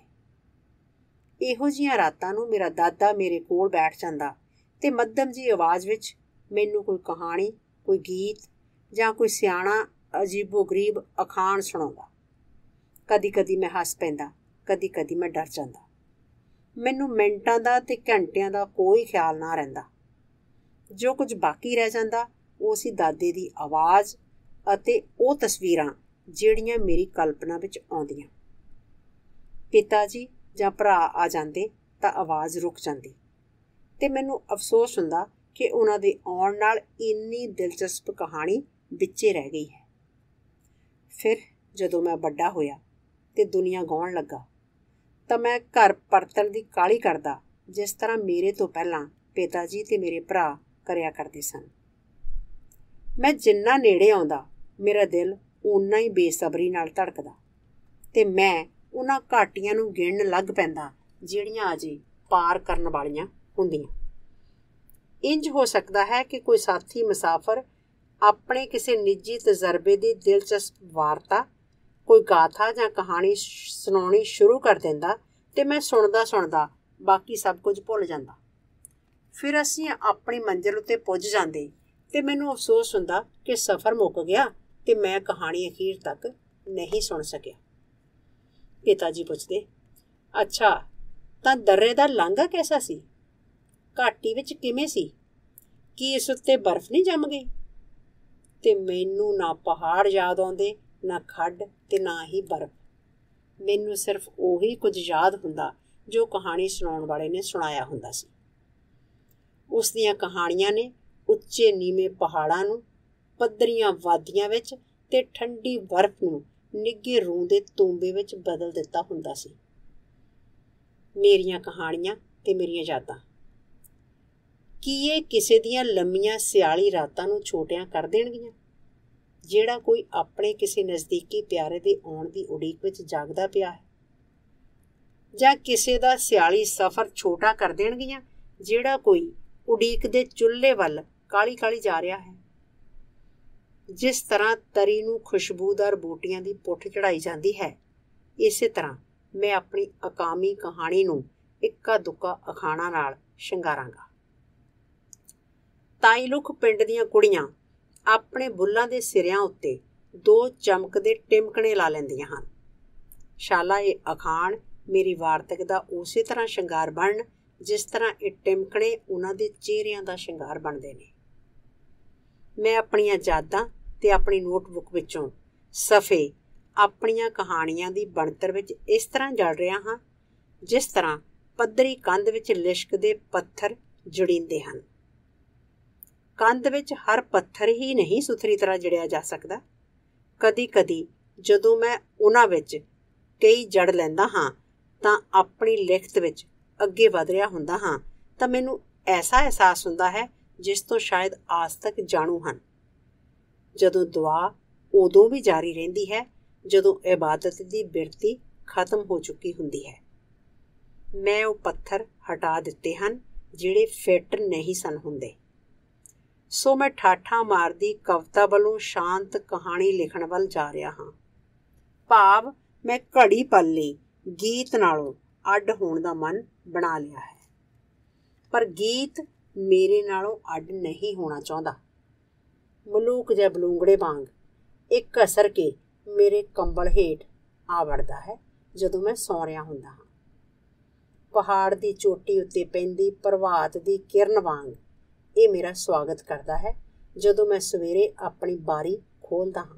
ਇਹੋ ਜਿਹੀਆਂ ਰਾਤਾਂ ਨੂੰ ਮੇਰਾ ਦਾਦਾ ਮੇਰੇ ਕੋਲ ਬੈਠ ਜਾਂਦਾ ਤੇ ਮੱਧਮ ਜਿਹੀ ਆਵਾਜ਼ ਵਿੱਚ ਮੈਨੂੰ ਕੋਈ ਕਹਾਣੀ, ਕੋਈ ਗੀਤ ਜਾਂ ਕੋਈ ਸਿਆਣਾ ਅਜੀਬੋ ਗਰੀਬ ਅਖਾਣ ਸੁਣਾਉਂਦਾ। ਕਦੀ ਕਦੀ ਮੈਂ ਹੱਸ ਪੈਂਦਾ, ਕਦੀ ਕਦੀ ਮੈਂ ਡਰ ਜਾਂਦਾ। ਮੈਨੂੰ ਮਿੰਟਾਂ ਦਾ ਅਤੇ ਘੰਟਿਆਂ ਦਾ ਕੋਈ ਖਿਆਲ ਨਾ ਰਹਿੰਦਾ। ਜੋ ਕੁਝ ਬਾਕੀ ਰਹਿ ਜਾਂਦਾ ਉਹ ਸੀ ਦਾਦੇ ਦੀ ਆਵਾਜ਼ ਅਤੇ ਉਹ ਤਸਵੀਰਾਂ ਜਿਹੜੀਆਂ ਮੇਰੀ ਕਲਪਨਾ ਵਿੱਚ ਆਉਂਦੀਆਂ। ਪਿਤਾ ਜੀ ਜਾਂ ਭਰਾ ਆ ਜਾਂਦੇ ਤਾਂ ਆਵਾਜ਼ ਰੁਕ ਜਾਂਦੀ ਅਤੇ ਮੈਨੂੰ ਅਫਸੋਸ ਹੁੰਦਾ ਕਿ ਉਹਨਾਂ ਦੇ ਆਉਣ ਨਾਲ ਇੰਨੀ ਦਿਲਚਸਪ ਕਹਾਣੀ ਵਿੱਚੇ ਰਹਿ ਗਈ ਹੈ। ਫਿਰ ਜਦੋਂ ਮੈਂ ਵੱਡਾ ਹੋਇਆ ਅਤੇ ਦੁਨੀਆ ਗਾਉਣ ਲੱਗਾ ਤਾਂ ਮੈਂ ਘਰ ਪਰਤਣ ਦੀ ਕਾਹਲੀ ਕਰਦਾ, ਜਿਸ ਤਰ੍ਹਾਂ ਮੇਰੇ ਤੋਂ ਪਹਿਲਾਂ ਪਿਤਾ ਜੀ ਅਤੇ ਮੇਰੇ ਭਰਾ ਕਰਿਆ ਕਰਦੇ ਸਨ। ਮੈਂ ਜਿੰਨਾ ਨੇੜੇ ਆਉਂਦਾ ਮੇਰਾ ਦਿਲ ਓਨਾ ਹੀ ਬੇਸਬਰੀ ਨਾਲ ਧੜਕਦਾ ਅਤੇ ਮੈਂ ਉਹਨਾਂ ਘਾਟੀਆਂ ਨੂੰ ਗਿਣਨ ਲੱਗ ਪੈਂਦਾ ਜਿਹੜੀਆਂ ਅਜੇ ਪਾਰ ਕਰਨ ਵਾਲੀਆਂ ਹੁੰਦੀਆਂ। ਇੰਝ ਹੋ ਸਕਦਾ ਹੈ ਕਿ ਕੋਈ ਸਾਥੀ ਮੁਸਾਫਰ ਆਪਣੇ ਕਿਸੇ ਨਿੱਜੀ ਤਜਰਬੇ ਦੀ ਦਿਲਚਸਪ ਵਾਰਤਾ, ਕੋਈ ਗਾਥਾ ਜਾਂ ਕਹਾਣੀ ਸੁਣਾਉਣੀ ਸ਼ੁਰੂ ਕਰ ਦਿੰਦਾ ਅਤੇ ਮੈਂ ਸੁਣਦਾ ਸੁਣਦਾ ਬਾਕੀ ਸਭ ਕੁਝ ਭੁੱਲ ਜਾਂਦਾ। ਫਿਰ ਅਸੀਂ ਆਪਣੀ ਮੰਜ਼ਿਲ ਉੱਤੇ ਪੁੱਜ ਜਾਂਦੇ ਅਤੇ ਮੈਨੂੰ ਅਫਸੋਸ ਹੁੰਦਾ ਕਿ ਸਫ਼ਰ ਮੁੱਕ ਗਿਆ ਅਤੇ ਮੈਂ ਕਹਾਣੀ ਅਖੀਰ ਤੱਕ ਨਹੀਂ ਸੁਣ ਸਕਿਆ। ਪਿਤਾ ਜੀ ਪੁੱਛਦੇ, ਅੱਛਾ ਤਾਂ ਦर्रे ਦਾ ਲਾਂਘਾ ਕੈਸਾ ਸੀ? ਘਾਟੀ ਵਿੱਚ ਕਿਵੇਂ ਸੀ? ਕੀ ਇਸ ਉੱਤੇ ਬਰਫ਼ ਨਹੀਂ ਜੰਮ ਗਈ? ਅਤੇ ਮੈਨੂੰ ਨਾ ਪਹਾੜ ਯਾਦ ਆਉਂਦੇ, ਨਾ ਖੱਡ ਅਤੇ ਨਾ ਹੀ ਬਰਫ਼। ਮੈਨੂੰ ਸਿਰਫ ਉਹੀ ਕੁਝ ਯਾਦ ਹੁੰਦਾ ਜੋ ਕਹਾਣੀ ਸੁਣਾਉਣ ਵਾਲੇ ਨੇ ਸੁਣਾਇਆ ਹੁੰਦਾ ਸੀ। ਉਸ ਦੀਆਂ ਕਹਾਣੀਆਂ ਨੇ ਉੱਚੇ ਨੀਵੇਂ ਪਹਾੜਾਂ ਨੂੰ, ਪੱਧਰੀਆਂ ਵਾਦੀਆਂ ਵਿੱਚ ਅਤੇ ਠੰਡੀ ਬਰਫ਼ ਨੂੰ ਨਿੱਘੇ ਰੂੰ ਦੇ ਤੂੰਬੇ ਵਿੱਚ ਬਦਲ ਦਿੱਤਾ ਹੁੰਦਾ ਸੀ। ਮੇਰੀਆਂ ਕਹਾਣੀਆਂ ਅਤੇ ਮੇਰੀਆਂ ਯਾਦਾਂ, ਕੀ ਇਹ ਕਿਸੇ ਦੀਆਂ ਲੰਮੀਆਂ ਸਿਆਲੀ ਰਾਤਾਂ ਨੂੰ ਛੋਟੀਆਂ ਕਰ ਦੇਣਗੀਆਂ? ਜਿਹੜਾ ਕੋਈ ਆਪਣੇ ਕਿਸੇ ਨਜ਼ਦੀਕੀ ਪਿਆਰੇ ਦੇ ਆਉਣ ਦੀ ਉਡੀਕ ਵਿੱਚ ਜਾਗਦਾ ਪਿਆ ਹੈ, ਜਾਂ ਕਿਸੇ ਦਾ ਸਿਆਲੀ ਸਫ਼ਰ ਛੋਟਾ ਕਰ ਦੇਣਗੀਆਂ ਜਿਹੜਾ ਕੋਈ ਉਡੀਕ ਦੇ ਚੁੱਲ੍ਹੇ ਵੱਲ ਕਾਹਲੀ ਕਾਹਲੀ ਜਾ ਰਿਹਾ ਹੈ। ਜਿਸ ਤਰ੍ਹਾਂ ਤਰੀ ਨੂੰ ਖੁਸ਼ਬੂਦਾਰ ਬੂਟੀਆਂ ਦੀ ਪੁੱਠ ਚੜ੍ਹਾਈ ਜਾਂਦੀ ਹੈ, ਇਸੇ ਤਰ੍ਹਾਂ ਮੈਂ ਆਪਣੀ ਅਕਾਮੀ ਕਹਾਣੀ ਨੂੰ ਇੱਕਾ ਦੁੱਕਾ ਅਖਾਣਾਂ ਨਾਲ ਸ਼ਿੰਗਾਰਾਂਗਾ। ਤਾਈਲੁਖ ਪਿੰਡ ਦੀਆਂ ਕੁੜੀਆਂ ਆਪਣੇ ਬੁੱਲ੍ਹਾਂ ਦੇ ਸਿਰਿਆਂ ਉੱਤੇ ਦੋ ਚਮਕਦੇ ਟਿਮਕਣੇ ਲਾ ਲੈਂਦੀਆਂ ਹਨ। ਸ਼ਾਲਾ ਇਹ ਅਖਾਣ ਮੇਰੀ ਵਾਰਤਕ ਦਾ ਉਸੇ ਤਰ੍ਹਾਂ ਸ਼ਿੰਗਾਰ ਬਣਨ ਜਿਸ ਤਰ੍ਹਾਂ ਇਹ ਟਿਮਕਣੇ ਉਹਨਾਂ ਦੇ ਚਿਹਰਿਆਂ ਦਾ ਸ਼ਿੰਗਾਰ ਬਣਦੇ ਨੇ। ਮੈਂ ਆਪਣੀਆਂ ਯਾਦਾਂ ਅਤੇ ਆਪਣੀ ਨੋਟਬੁੱਕ ਵਿੱਚੋਂ ਸਫ਼ੇ ਆਪਣੀਆਂ ਕਹਾਣੀਆਂ ਦੀ ਬਣਤਰ ਵਿੱਚ ਇਸ ਤਰ੍ਹਾਂ ਜੜ ਰਿਹਾ ਹਾਂ ਜਿਸ ਤਰ੍ਹਾਂ ਪੱਧਰੀ ਕੰਧ ਵਿੱਚ ਲਿਸ਼ਕਦੇ ਪੱਥਰ ਜੜੀਂਦੇ ਹਨ। ਕੰਧ ਵਿੱਚ ਹਰ ਪੱਥਰ ਹੀ ਨਹੀਂ ਸੁਥਰੀ ਤਰ੍ਹਾਂ ਜੜਿਆ ਜਾ ਸਕਦਾ। ਕਦੀ ਕਦੀ ਜਦੋਂ ਮੈਂ ਉਹਨਾਂ ਵਿੱਚ ਕਈ ਜੜ ਲੈਂਦਾ ਹਾਂ ਤਾਂ ਆਪਣੀ ਲਿਖਤ ਵਿੱਚ ਅੱਗੇ ਵਧ ਰਿਹਾ ਹੁੰਦਾ ਹਾਂ ਤਾਂ ਮੈਨੂੰ ਐਸਾ ਅਹਿਸਾਸ ਹੁੰਦਾ ਹੈ ਜਿਸ ਤੋਂ ਸ਼ਾਇਦ ਆਜ ਤੱਕ ਜਾਣੂ ਹਨ। ਜਦੋਂ ਦੁਆ ਉਦੋਂ ਵੀ ਜਾਰੀ ਰਹਿੰਦੀ ਹੈ ਜਦੋਂ ਇਬਾਦਤ ਦੀ ਬਿਰਤੀ ਖਤਮ ਹੋ ਚੁੱਕੀ ਹੁੰਦੀ ਹੈ। ਮੈਂ ਉਹ ਪੱਥਰ ਹਟਾ ਦਿੱਤੇ ਹਨ ਜਿਹੜੇ ਫਿੱਟ ਨਹੀਂ ਸਨ ਹੁੰਦੇ। ਸੋ ਮੈਂ ਠਾਠਾਂ ਮਾਰਦੀ ਕਵਿਤਾ ਵੱਲੋਂ ਸ਼ਾਂਤ ਕਹਾਣੀ ਲਿਖਣ ਵੱਲ ਜਾ ਰਿਹਾ ਹਾਂ। ਭਾਵ ਮੈਂ ਘੜੀ ਪਲ ਲਈ ਗੀਤ ਨਾਲੋਂ ਅੱਡ ਹੋਣ ਦਾ ਮਨ ਬਣਾ ਲਿਆ ਹੈ, ਪਰ ਗੀਤ ਮੇਰੇ ਨਾਲੋਂ ਅੱਡ ਨਹੀਂ ਹੋਣਾ ਚਾਹੁੰਦਾ। ਮਲੂਕ ਜਾਂ ਬਲੂੰਗੜੇ ਵਾਂਗ ਇਹ ਘਸਰ ਕੇ ਮੇਰੇ ਕੰਬਲ ਹੇਠ ਆ ਵੜਦਾ ਹੈ ਜਦੋਂ ਮੈਂ ਸੌਂ ਰਿਹਾ ਹੁੰਦਾ ਹਾਂ। ਪਹਾੜ ਦੀ ਚੋਟੀ ਉੱਤੇ ਪੈਂਦੀ ਪ੍ਰਭਾਤ ਦੀ ਕਿਰਨ ਵਾਂਗ ਇਹ ਮੇਰਾ ਸਵਾਗਤ ਕਰਦਾ ਹੈ ਜਦੋਂ ਮੈਂ ਸਵੇਰੇ ਆਪਣੀ ਬਾਰੀ ਖੋਲ੍ਹਦਾ ਹਾਂ।